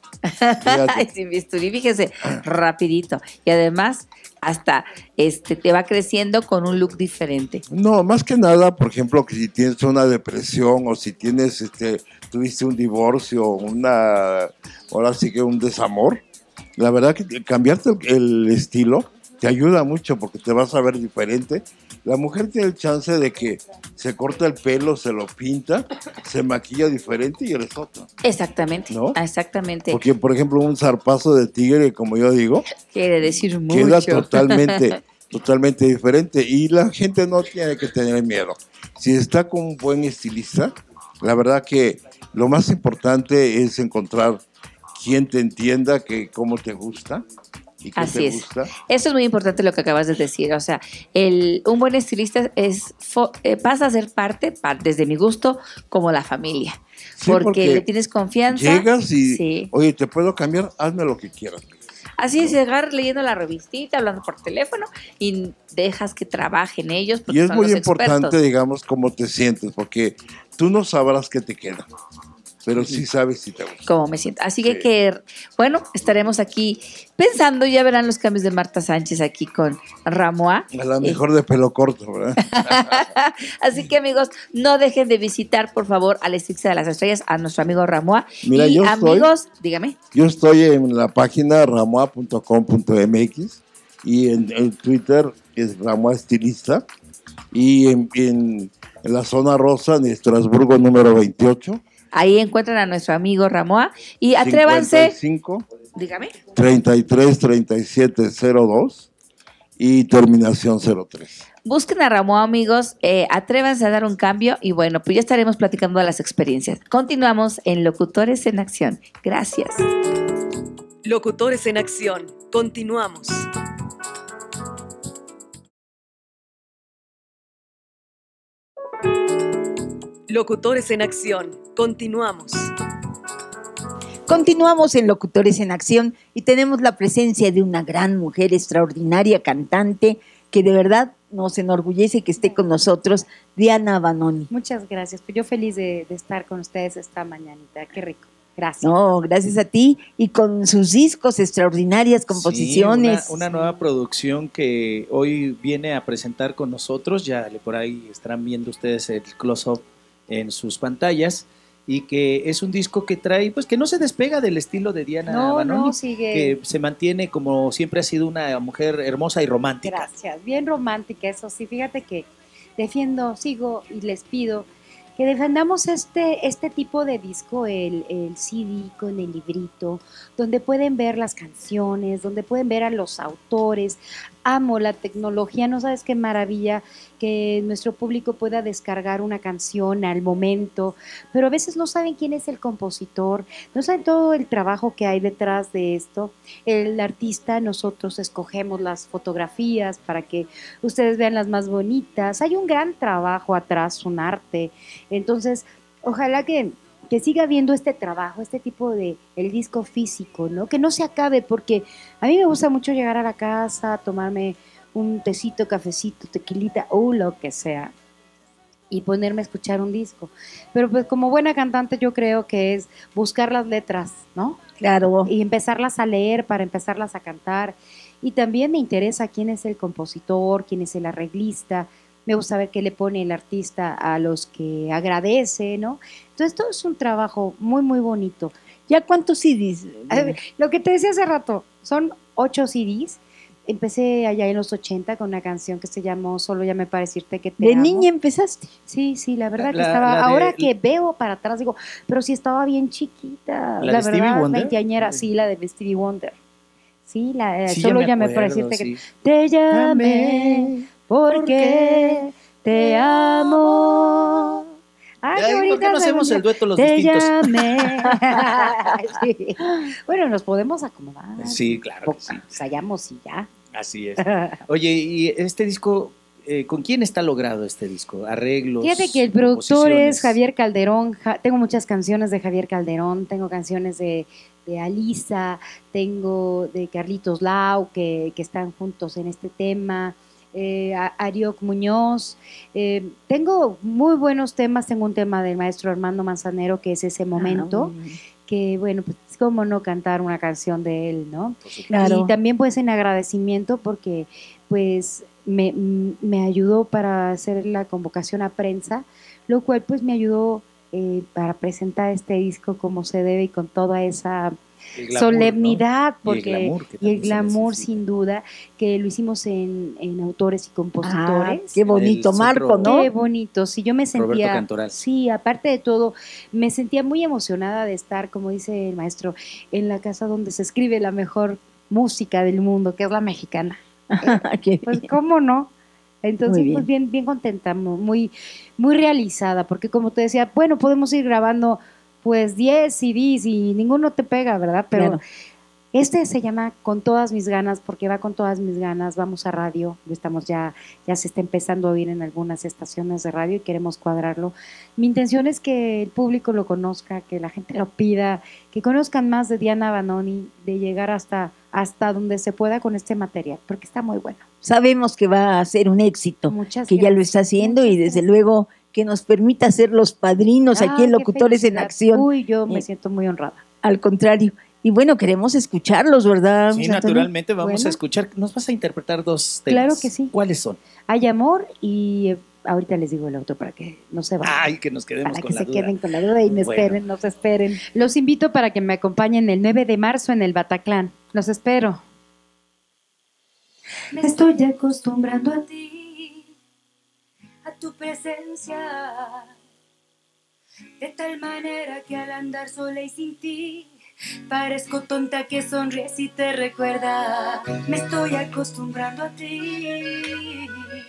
Ay, sin bisturí, fíjese, rapidito. Y además, hasta este te va creciendo con un look diferente. No, más que nada, por ejemplo, que si tienes una depresión o si tienes, este, tuviste un divorcio, una, ahora sí que un desamor, la verdad que cambiarte el, el estilo te ayuda mucho porque te vas a ver diferente. La mujer tiene el chance de que se corta el pelo, se lo pinta, se maquilla diferente y eres otro. Exactamente, ¿no? Exactamente. Porque, por ejemplo, un zarpazo de tigre, como yo digo, quiere decir mucho. Queda totalmente, totalmente diferente y la gente no tiene que tener miedo. Si está con un buen estilista, la verdad que lo más importante es encontrar quien te entienda que cómo te gusta. ¿Y qué Así te es. gusta? Eso es muy importante lo que acabas de decir. O sea, el, un buen estilista es fo- eh, pasa a ser parte, pa- desde mi gusto, como la familia. Sí, porque, porque le tienes confianza. Llegas y, Sí. oye, ¿te puedo cambiar? Hazme lo que quieras. Así es, llegar leyendo la revistita, hablando por teléfono y dejas que trabajen ellos. Porque Y es son muy los importante, expertos. digamos, cómo te sientes, porque tú no sabrás qué te queda, pero sí sabes si te gusta. Cómo me siento. Así que, que, bueno, estaremos aquí pensando, ya verán los cambios de Marta Sánchez aquí con Ramoa. A lo mejor de pelo corto, ¿verdad? Así que, amigos, no dejen de visitar, por favor, al Estilista de las Estrellas, a nuestro amigo Ramoa. Mira, y yo estoy- amigos, dígame. Yo estoy en la página ramoa punto com punto m x y en, en Twitter es Ramoa Estilista y en, en, en la zona rosa en Estrasburgo número veintiocho. Ahí encuentran a nuestro amigo Ramoa y atrévanse. cincuenta y cinco, Dígame. treinta y tres, treinta y siete, cero dos y terminación cero tres. Busquen a Ramoa, amigos, eh, atrévanse a dar un cambio y bueno, pues ya estaremos platicando de las experiencias. Continuamos en Locutores en Acción. Gracias. Locutores en Acción. Continuamos. Locutores en Acción. Continuamos. Continuamos en Locutores en Acción y tenemos la presencia de una gran mujer, extraordinaria cantante, que de verdad nos enorgullece que esté con nosotros, Diana Vanoni. Muchas gracias. Pues yo feliz de, de estar con ustedes esta mañanita. Qué rico. Gracias. No, gracias a ti y con sus discos, extraordinarias composiciones. Sí, una, una nueva producción que hoy viene a presentar con nosotros. Ya por ahí estarán viendo ustedes el close-up en sus pantallas. Y que es un disco que trae, pues que no se despega del estilo de Diana No, Vanoni, no, sigue. que se mantiene como siempre ha sido una mujer hermosa y romántica. Gracias. Bien romántica, eso sí. Fíjate que defiendo, sigo y les pido que defendamos este, este tipo de disco, el, el C D con el librito, donde pueden ver las canciones, donde pueden ver a los autores. Amo la tecnología, no sabes qué maravilla que nuestro público pueda descargar una canción al momento, pero a veces no saben quién es el compositor, no saben todo el trabajo que hay detrás de esto. El artista, nosotros escogemos las fotografías para que ustedes vean las más bonitas. Hay un gran trabajo atrás, un arte. Entonces, ojalá que que siga viendo este trabajo, este tipo de, el disco físico, ¿no? Que no se acabe, porque a mí me gusta mucho llegar a la casa, tomarme un tecito, cafecito, tequilita, o lo que sea, y ponerme a escuchar un disco. Pero pues como buena cantante yo creo que es buscar las letras, ¿no? Claro. Y empezarlas a leer para empezarlas a cantar. Y también me interesa quién es el compositor, quién es el arreglista. Me gusta ver qué le pone el artista a los que agradece, ¿no? Entonces, todo es un trabajo muy, muy bonito. ¿Ya cuántos C Ds? A ver, lo que te decía hace rato, son ocho C Ds. Empecé allá en los ochenta con una canción que se llamó Solo llame para decirte que te ¿De amo. niña empezaste? Sí, sí, la verdad La- que la- estaba, la de- ahora que veo para atrás digo, pero sí estaba bien chiquita. ¿La La, de Stevie verdad, Wonder? veinteañera, sí, la de Stevie Wonder. Sí, la, eh, Sí, ya Solo me llamé para acuerdo, decirte sí. que te llamé porque te amo. Ay, Ay, qué ¿por qué bonita no se hacemos me- el dueto los te distintos? llamé. Sí. Bueno, nos podemos acomodar. Sí, claro que sí. Ensayamos y ya. Así es. Oye, y este disco, eh, ¿con quién está logrado este disco? Arreglos. Fíjate que el productor composiciones. es Javier Calderón. Ja- tengo muchas canciones de Javier Calderón, tengo canciones de, de Alisa, tengo de Carlitos Lau, que, que están juntos en este tema. eh, a- Arioc Muñoz. Eh, tengo muy buenos temas, tengo un tema del maestro Armando Manzanero, que es Ese Momento, Ah, que bueno, pues cómo no cantar una canción de él, ¿no? Claro. Y también pues en agradecimiento porque pues me, me ayudó para hacer la convocación a prensa, lo cual pues me ayudó eh, para presentar este disco como se debe y con toda esa El glamour, solemnidad, ¿no? Y el porque glamour que y el también se glamour necesita. sin duda, que lo hicimos en, en autores y compositores. Ah, qué bonito, El Marco, centro- ¿no? Qué bonito, sí, yo me Roberto sentía, Cantoral. sí, aparte de todo, me sentía muy emocionada de estar, como dice el maestro, en la casa donde se escribe la mejor música del mundo, que es la mexicana. Qué Pues, bien. ¿cómo no? Entonces, Muy bien. pues bien, bien contenta, mu- muy, muy realizada, porque como te decía, bueno, podemos ir grabando pues diez C Ds y ninguno te pega, ¿verdad? Pero Claro. este se llama Con todas mis ganas, porque va con todas mis ganas, vamos a radio, estamos ya, ya se está empezando a oír en algunas estaciones de radio y queremos cuadrarlo. Mi intención es que el público lo conozca, que la gente lo pida, que conozcan más de Diana Banoni, de llegar hasta, hasta donde se pueda con este material, porque está muy bueno. Sabemos que va a ser un éxito, Muchas que ya lo gracias, está haciendo y muchas desde gracias. luego que nos permita ser los padrinos aquí Ah, en qué Locutores en felicidad. Acción. Uy, yo me Eh, siento muy honrada. Al contrario. Y bueno, queremos escucharlos, ¿verdad? Sí, José Antonio? naturalmente vamos Bueno. a escuchar. Nos vas a interpretar dos temas. Claro que sí. ¿Cuáles son? Hay amor y eh, ahorita les digo el auto para que no se vayan. Ay, que nos quedemos Para con que la se duda. queden con la duda y me Bueno. esperen, nos esperen. Los invito para que me acompañen el nueve de marzo en el Bataclan. Los espero. Me estoy acostumbrando a ti, a tu presencia, de tal manera que al andar sola y sin ti, parezco tonta que sonríes y te recuerda. Me estoy acostumbrando a ti,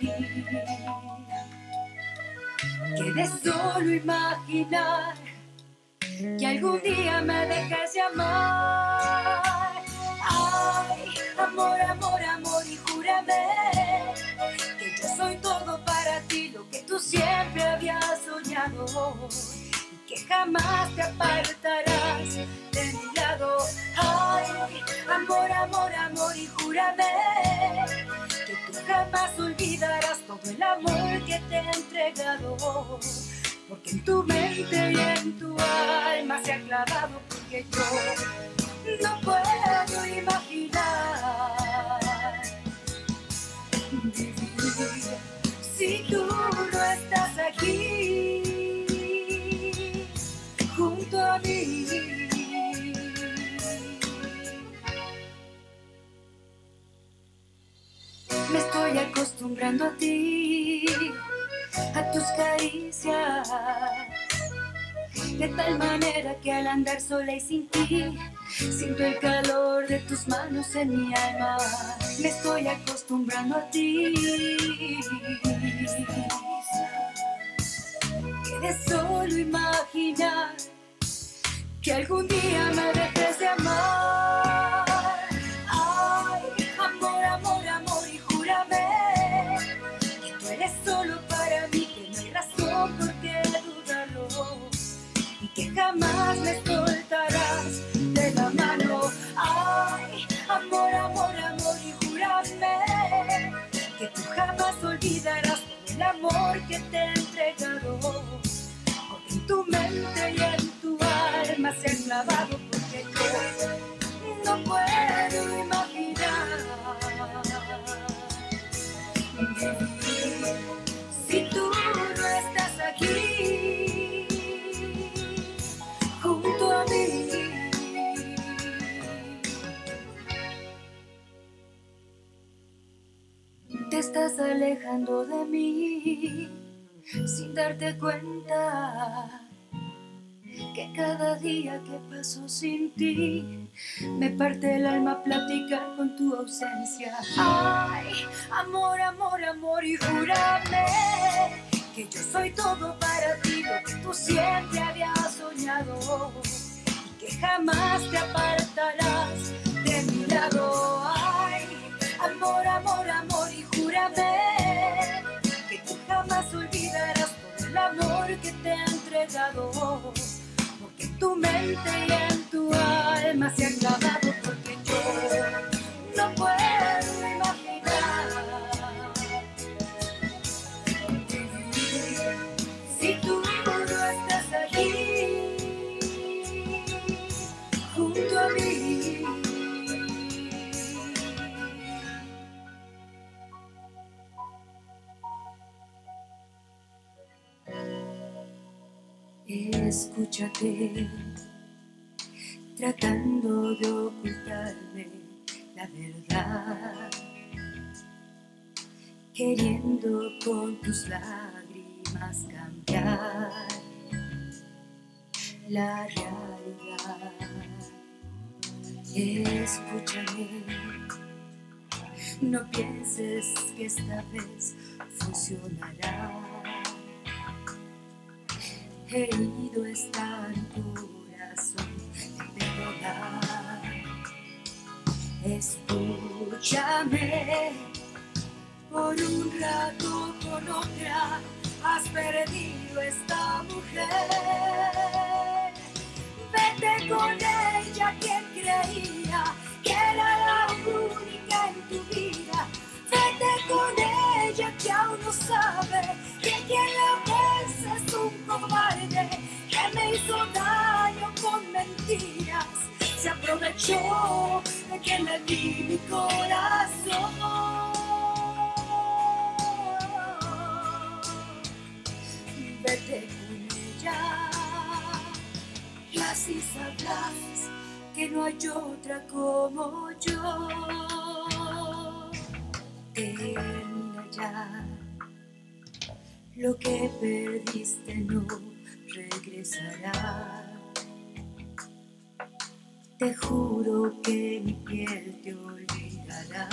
que de solo imaginar que algún día me dejes llamar. Ay, amor, amor, amor, y júrame que yo soy todo para ti, lo que tú siempre habías soñado, y que jamás te apartarás de mi lado. Ay, amor, amor, amor, y júrame que tú jamás olvidarás todo el amor que te he entregado, porque en tu mente y en tu alma se ha clavado, porque yo no puedo imaginar vivir si tú no estás aquí junto a mí. Me estoy acostumbrando a ti, a tus caricias, de tal manera que al andar sola y sin ti, siento el calor de tus manos en mi alma. Me estoy acostumbrando a ti, que de solo imaginar que algún día me dejes de amar. Ay, amor, amor, amor, y júrame que tú eres solo para mí, que no hay razón por qué dudarlo, y que jamás me soltarás de la mano. Ay, amor, amor, amor, y júrame que tú jamás olvidarás todo el amor que te he entregado, porque en tu mente y en tu alma se ha clavado, porque yo no puedo imaginar vivir si tú no estás aquí junto a mí. Te estás alejando de mí sin darte cuenta que cada día que paso sin ti me parte el alma platicar con tu ausencia. Ay, amor, amor, amor, y júrame que yo soy todo para ti, lo que tú siempre habías soñado, y que jamás te apartarás de mi lado. Ay, amor, amor, amor, y júrame que tú jamás olvidarás todo el amor que te he entregado, porque en tu mente y en tu alma se ha clavado, porque yo no puedo imaginar Escúchate, tratando de ocultarme la verdad, queriendo con tus lágrimas cambiar la realidad. Escúchame, no pienses que esta vez funcionará. Herido está mi corazón de perdonar. Escúchame, por un rato con otra has perdido esta mujer. Vete con ella quien creía que era la única en tu vida. Vete con ella que aún no sabe que quien la besa es un cobarde que me hizo daño con mentiras. Se aprovechó de que le di mi corazón. Vete con ella y así sabrás que no hay otra como yo. Termina ya, lo que perdiste no regresará. Te juro que mi piel te olvidará.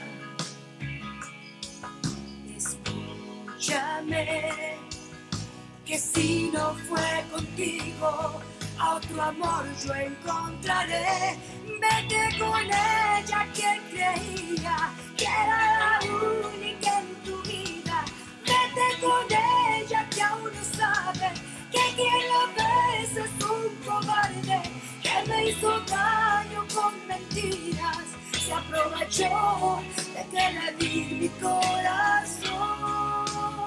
Escúchame, que si no fue contigo, a otro amor yo encontraré. Vete con ella quien creía que era la única en tu vida. Vete con ella que aún no sabe que quien la besa es un cobarde que me hizo daño con mentiras. Se aprovechó de que le di mi corazón.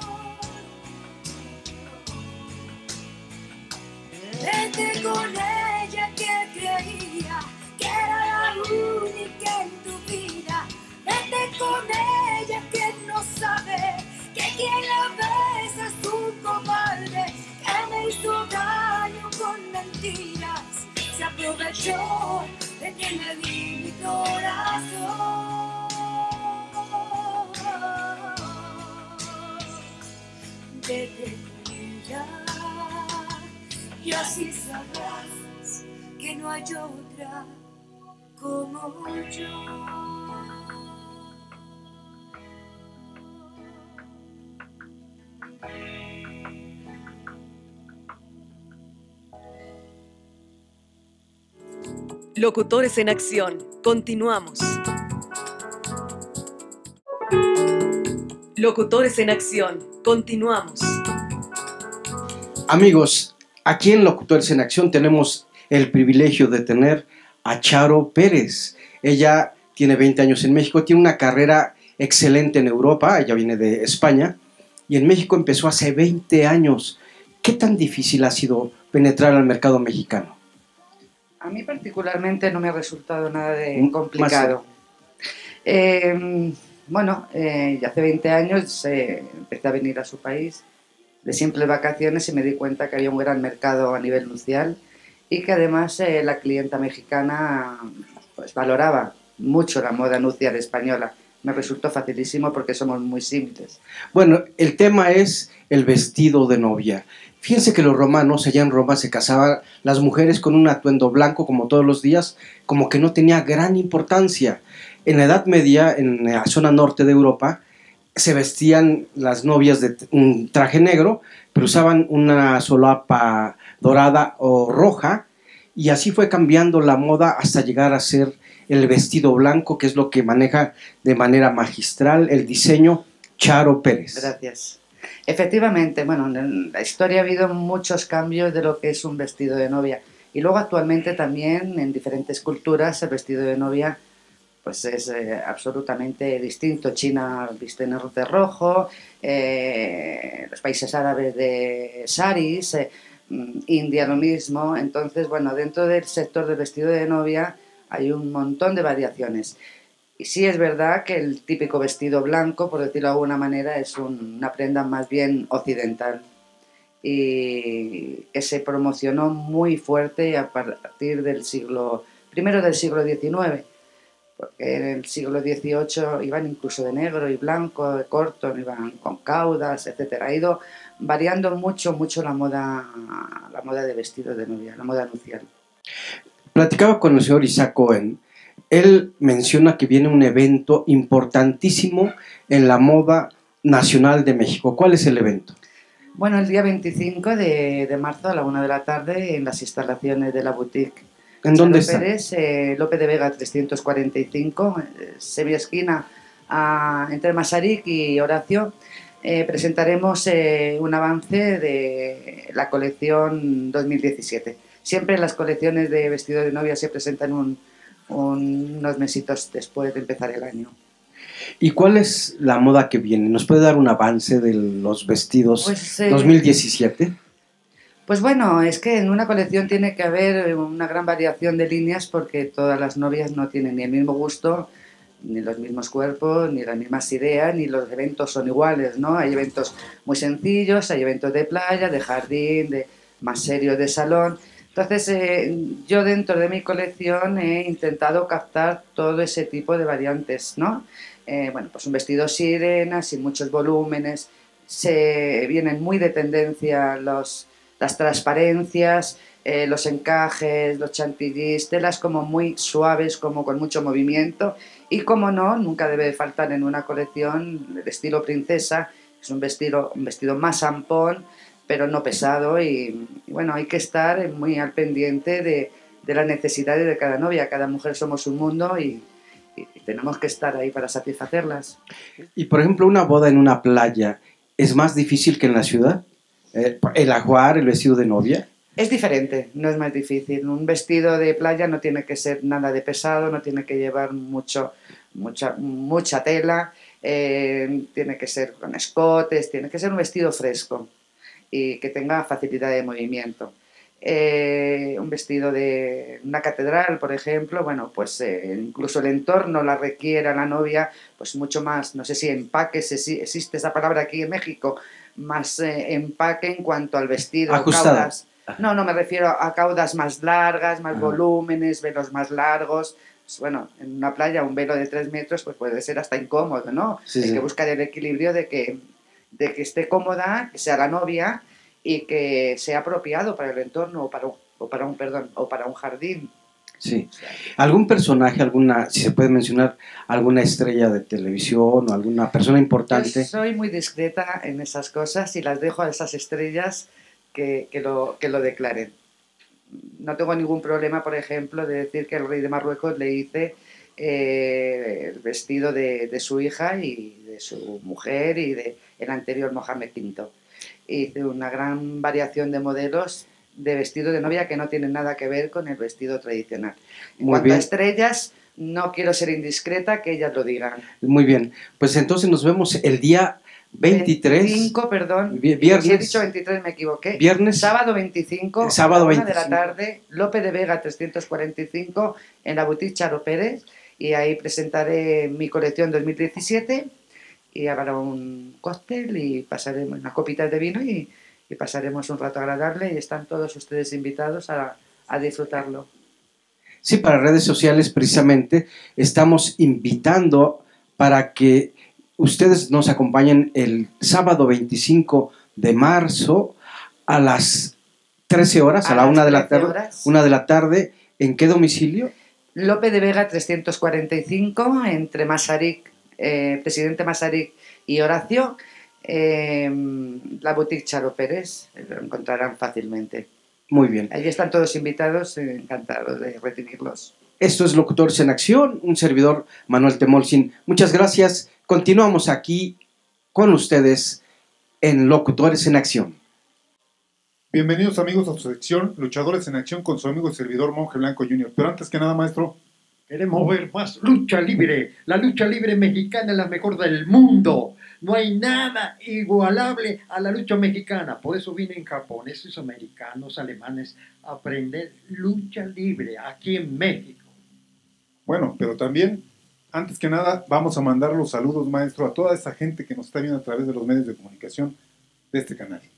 Vete con ella que creía que era la única en tu vida. Vete con ella que no sabe que quien la besa es un cobarde que me hizo daño con mentiras. Se aprovechó de que le di mi corazón. Vete con ella y así sabrás que no hay otra como yo. Locutores en acción. Continuamos. Locutores en acción. Continuamos. Amigos, aquí en Locutores en Acción tenemos el privilegio de tener a Charo Pérez. Ella tiene veinte años en México, tiene una carrera excelente en Europa, ella viene de España, y en México empezó hace veinte años. ¿Qué tan difícil ha sido penetrar al mercado mexicano? A mí particularmente no me ha resultado nada de complicado. Eh, bueno, eh, ya hace veinte años eh, empecé a venir a su país de simples vacaciones y me di cuenta que había un gran mercado a nivel mundial y que además eh, la clienta mexicana pues valoraba mucho la moda nupcial española. Me resultó facilísimo porque somos muy simples. Bueno, el tema es el vestido de novia. Fíjense que los romanos, allá en Roma, se casaban las mujeres con un atuendo blanco como todos los días, como que no tenía gran importancia. En la Edad Media, en la zona norte de Europa, se vestían las novias de un traje negro, pero usaban una solapa dorada o roja, y así fue cambiando la moda hasta llegar a ser el vestido blanco, que es lo que maneja de manera magistral el diseño Charo Pérez. Gracias. Efectivamente, bueno, en la historia ha habido muchos cambios de lo que es un vestido de novia. Y luego actualmente también en diferentes culturas el vestido de novia pues es eh, absolutamente distinto. China viste de rojo, eh, los países árabes de saris, eh, India lo mismo. Entonces, bueno, dentro del sector del vestido de novia hay un montón de variaciones. Y sí es verdad que el típico vestido blanco, por decirlo de alguna manera, es un, una prenda más bien occidental. y que se promocionó muy fuerte a partir del siglo, primero del siglo diecinueve, porque en el siglo dieciocho iban incluso de negro y blanco, de corto, iban con caudas, etcétera. Ha ido variando mucho, mucho la moda, la moda de vestido de novia, la moda nupcial. Platicaba con el señor Isaac Cohen. Él menciona que viene un evento importantísimo en la moda nacional de México. ¿Cuál es el evento? Bueno, el día veinticinco de, de marzo a la una de la tarde en las instalaciones de la boutique. ¿En dónde está? Pérez, eh, Lope de Vega trescientos cuarenta y cinco, eh, Sevilla Esquina, a, entre Masaryk y Horacio. Eh, presentaremos eh, un avance de la colección dos mil diecisiete. Siempre las colecciones de vestido de novia se presentan un, un, unos mesitos después de empezar el año. ¿Y cuál es la moda que viene? ¿Nos puede dar un avance de los vestidos pues, eh, dos mil diecisiete? Pues bueno, es que en una colección tiene que haber una gran variación de líneas porque todas las novias no tienen ni el mismo gusto, ni los mismos cuerpos, ni las mismas ideas, ni los eventos son iguales, ¿no? Hay eventos muy sencillos, hay eventos de playa, de jardín, de más serios de salón. Entonces, eh, yo dentro de mi colección he intentado captar todo ese tipo de variantes, ¿no? Eh, bueno, pues un vestido sirena, sin muchos volúmenes, se vienen muy de tendencia los, las transparencias, eh, los encajes, los chantillís, telas como muy suaves, como con mucho movimiento, y como no, nunca debe faltar en una colección el estilo princesa, es un vestido, un vestido más ampón, pero no pesado, y, y bueno, hay que estar muy al pendiente de, de las necesidades de cada novia. Cada mujer somos un mundo y, y, y tenemos que estar ahí para satisfacerlas. Y por ejemplo, una boda en una playa, ¿es más difícil que en la ciudad? Eh, ¿El ajuar, el vestido de novia? Es diferente, no es más difícil. Un vestido de playa no tiene que ser nada de pesado, no tiene que llevar mucho, mucha, mucha tela, eh, tiene que ser con escotes, tiene que ser un vestido fresco y que tenga facilidad de movimiento. Eh, un vestido de una catedral, por ejemplo, bueno, pues eh, incluso el entorno la requiere a la novia, pues mucho más, no sé si empaque, si existe esa palabra aquí en México, más eh, empaque en cuanto al vestido. Ajustado. Caudas. No, no me refiero a caudas más largas, más Ajá. volúmenes, velos más largos. Pues bueno, en una playa un velo de tres metros pues puede ser hasta incómodo, ¿no? Sí, Hay sí. que buscar el equilibrio de que, de que esté cómoda, que sea la novia y que sea apropiado para el entorno o para un, o para un, perdón, o para un jardín. Sí. ¿Algún personaje, alguna, si se puede mencionar, alguna estrella de televisión o alguna persona importante? Yo soy muy discreta en esas cosas y las dejo a esas estrellas que, que, lo, que lo declaren. No tengo ningún problema, por ejemplo, de decir que el rey de Marruecos le hice eh, el vestido de, de su hija y de su mujer y de el anterior Mohamed quinto. Hice una gran variación de modelos de vestido de novia que no tienen nada que ver con el vestido tradicional. En Muy cuanto bien. a estrellas, no quiero ser indiscreta, que ellas lo digan. Muy bien. Pues entonces nos vemos el día veintitrés. veinticinco, perdón. vi- Viernes. Si he dicho veintitrés me equivoqué. Viernes. Sábado veinticinco, Sábado a la una de la veinticinco. tarde, Lope de Vega trescientos cuarenta y cinco, en la boutique Charo Pérez, y ahí presentaré mi colección dos mil diecisiete, y habrá un cóctel y pasaremos unas copitas de vino y, y pasaremos un rato agradable y están todos ustedes invitados a, a disfrutarlo. Sí, para redes sociales precisamente estamos invitando para que ustedes nos acompañen el sábado veinticinco de marzo a las trece horas, a, A la las una de la trece tarde, horas. una de la tarde. ¿En qué domicilio? Lope de Vega trescientos cuarenta y cinco, entre Masaryk, eh, Presidente Masaryk y Horacio, eh, la boutique Charo Pérez, lo encontrarán fácilmente. Muy bien. Allí están todos invitados, eh, encantados de recibirlos. Esto es Locutores en Acción, un servidor Manuel Temolsin. Muchas gracias. Continuamos aquí con ustedes en Locutores en Acción. Bienvenidos amigos a su sección Luchadores en Acción con su amigo y servidor Monje Blanco junior Pero antes que nada, maestro, queremos ver más lucha libre. La lucha libre mexicana es la mejor del mundo. No hay nada igualable a la lucha mexicana. Por eso vienen japoneses, americanos, alemanes a aprender lucha libre aquí en México. bueno, pero también, antes que nada, vamos a mandar los saludos, maestro, a toda esa gente que nos está viendo a través de los medios de comunicación de este canal.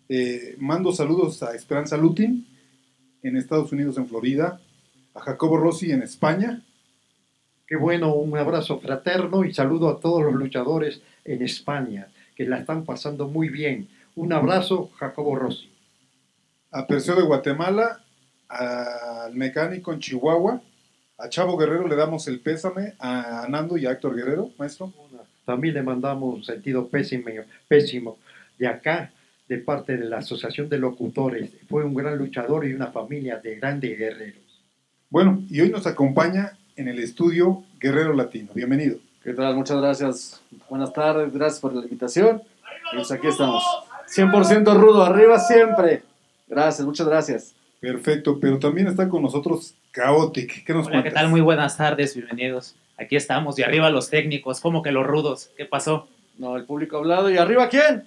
Eh, mando saludos a Esperanza Lutin en Estados Unidos, en Florida, a Jacobo Rossi en España. Qué bueno, un abrazo fraterno y saludo a todos los luchadores en España, que la están pasando muy bien. Un abrazo, Jacobo Rossi. A Perseo de Guatemala, al mecánico en Chihuahua, a Chavo Guerrero le damos el pésame, a Nando y a Héctor Guerrero, maestro. También le mandamos un sentido pésimo, pésimo de acá, de parte de la Asociación de Locutores. Fue un gran luchador y una familia de grandes guerreros. Bueno, y hoy nos acompaña en el estudio Guerrero Latino. Bienvenido. ¿Qué tal? Muchas gracias. Buenas tardes, gracias por la invitación. Pues aquí estamos. cien por ciento rudo, arriba siempre. Gracias, muchas gracias. Perfecto, pero también está con nosotros Chaotic. ¿Qué nos Hola, cuentas? ¿qué tal? Muy buenas tardes, bienvenidos. Aquí estamos, y arriba los técnicos, ¿cómo que los rudos? ¿Qué pasó? No, el público ha hablado, ¿y arriba quién?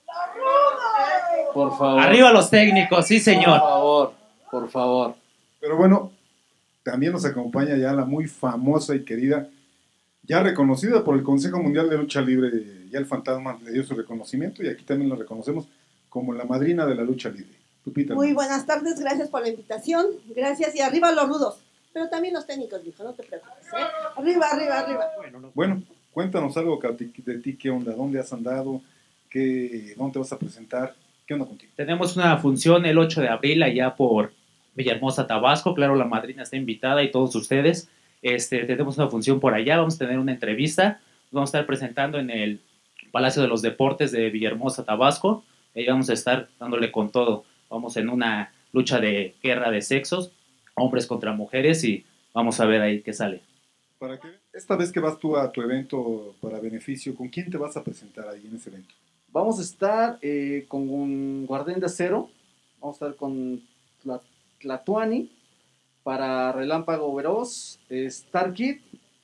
Por favor. Arriba los técnicos, sí señor. Por favor, por favor. Pero bueno, también nos acompaña ya la muy famosa y querida, ya reconocida por el Consejo Mundial de Lucha Libre, ya el fantasma le dio su reconocimiento y aquí también la reconocemos como la madrina de la lucha libre. Lupita. Muy buenas tardes, gracias por la invitación, gracias y arriba los rudos, pero también los técnicos, hijo, no te preocupes, ¿eh? Arriba, arriba, arriba. Bueno, cuéntanos algo de ti, qué onda, dónde has andado, qué, dónde te vas a presentar, qué onda contigo. Tenemos una función el ocho de abril allá por Villahermosa, Tabasco. Claro, la madrina está invitada y todos ustedes. Este, tenemos una función por allá, vamos a tener una entrevista. Nos vamos a estar presentando en el Palacio de los Deportes de Villahermosa, Tabasco. Ahí vamos a estar dándole con todo. Vamos en una lucha de guerra de sexos, hombres contra mujeres, y vamos a ver ahí qué sale. Para que esta vez que vas tú a tu evento para beneficio, ¿con quién te vas a presentar ahí en ese evento? Vamos a estar eh, con un Guardián de Acero, vamos a estar con Tla- Tlatuani, para Relámpago Veroz, Star Kid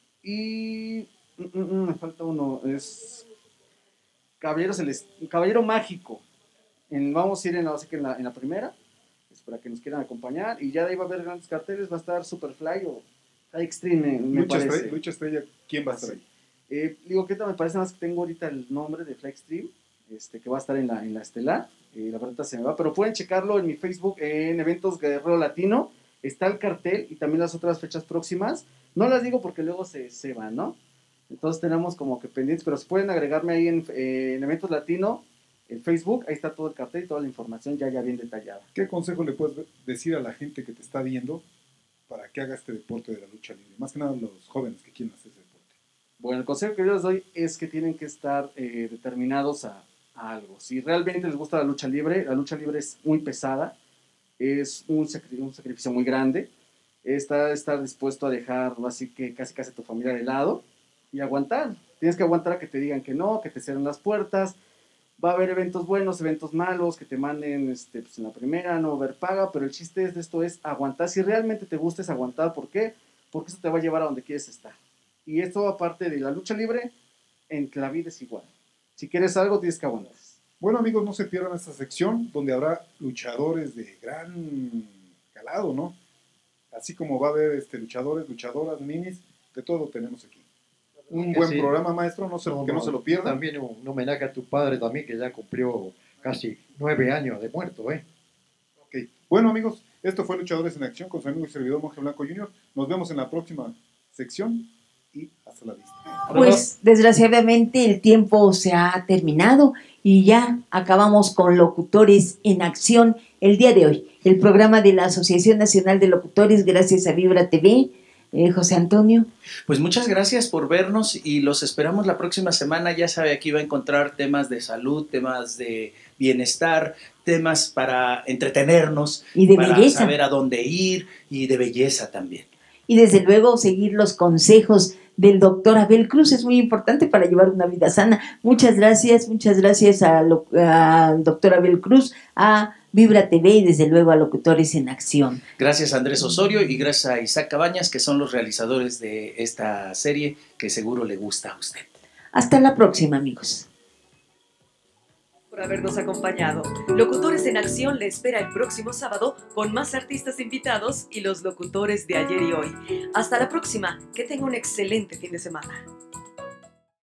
y mm, mm, me falta uno, es Caballero, Celest- Caballero Mágico. En, vamos a ir en la, así que en, la, en la primera, es para que nos quieran acompañar, y ya de ahí va a haber grandes carteles, va a estar Superfly o High Extreme, me Lucha parece. Estrella, Lucha Estrella, ¿quién va a estar ahí? Eh, digo que me parece más que tengo ahorita el nombre de Fly Extreme, este, que va a estar en la, en la estelar, eh, la verdad se me va, pero pueden checarlo en mi Facebook, en Eventos Guerrero Latino, está el cartel y también las otras fechas próximas, no las digo porque luego se, se van, ¿no? Entonces tenemos como que pendientes, pero si pueden agregarme ahí en, eh, en Eventos Latino, en Facebook, ahí está todo el cartel y toda la información ya, ya bien detallada. ¿Qué consejo le puedes decir a la gente que te está viendo para que haga este deporte de la lucha libre? Más que nada los jóvenes que quieren hacer ese deporte. Bueno, el consejo que yo les doy es que tienen que estar eh, determinados a, a algo. Si realmente les gusta la lucha libre, la lucha libre es muy pesada, es un, sacri- un sacrificio muy grande, está estar dispuesto a dejar así que casi casi a tu familia de lado y aguantar. Tienes que aguantar a que te digan que no, que te cierren las puertas. Va a haber eventos buenos, eventos malos, que te manden este, pues en la primera, no va a haber paga, pero el chiste de esto es aguantar. Si realmente te gusta es aguantar, ¿por qué? Porque eso te va a llevar a donde quieres estar. Y esto aparte de la lucha libre, en la vida es igual. Si quieres algo, tienes que aguantar. Bueno, amigos, no se pierdan esta sección donde habrá luchadores de gran calado, ¿no? Así como va a haber este, luchadores, luchadoras, minis, de todo tenemos aquí. Un buen Sí. programa, maestro, no se, que no se lo pierdan. También un, un homenaje a tu padre también, que ya cumplió casi nueve años de muerto, ¿eh? Ok. Bueno, amigos, esto fue Luchadores en Acción con su amigo y servidor Monje Blanco junior Nos vemos en la próxima sección y hasta la vista. Pues desgraciadamente el tiempo se ha terminado y ya acabamos con Locutores en Acción el día de hoy. El programa de la Asociación Nacional de Locutores, gracias a Vibra T V. Eh, José Antonio. Pues muchas gracias por vernos y los esperamos la próxima semana. Ya sabe, aquí va a encontrar temas de salud, temas de bienestar, temas para entretenernos Y de para belleza. saber a dónde ir y de belleza también. Y desde luego seguir los consejos del doctor Abel Cruz es muy importante para llevar una vida sana. Muchas gracias, muchas gracias al doctor Abel Cruz, a Vibra T V y desde luego a Locutores en Acción. Gracias a Andrés Osorio y gracias a Isaac Cabañas, que son los realizadores de esta serie que seguro le gusta a usted. Hasta la próxima, amigos. Por habernos acompañado. Locutores en Acción le espera el próximo sábado con más artistas invitados y los locutores de ayer y hoy. Hasta la próxima. Que tenga un excelente fin de semana.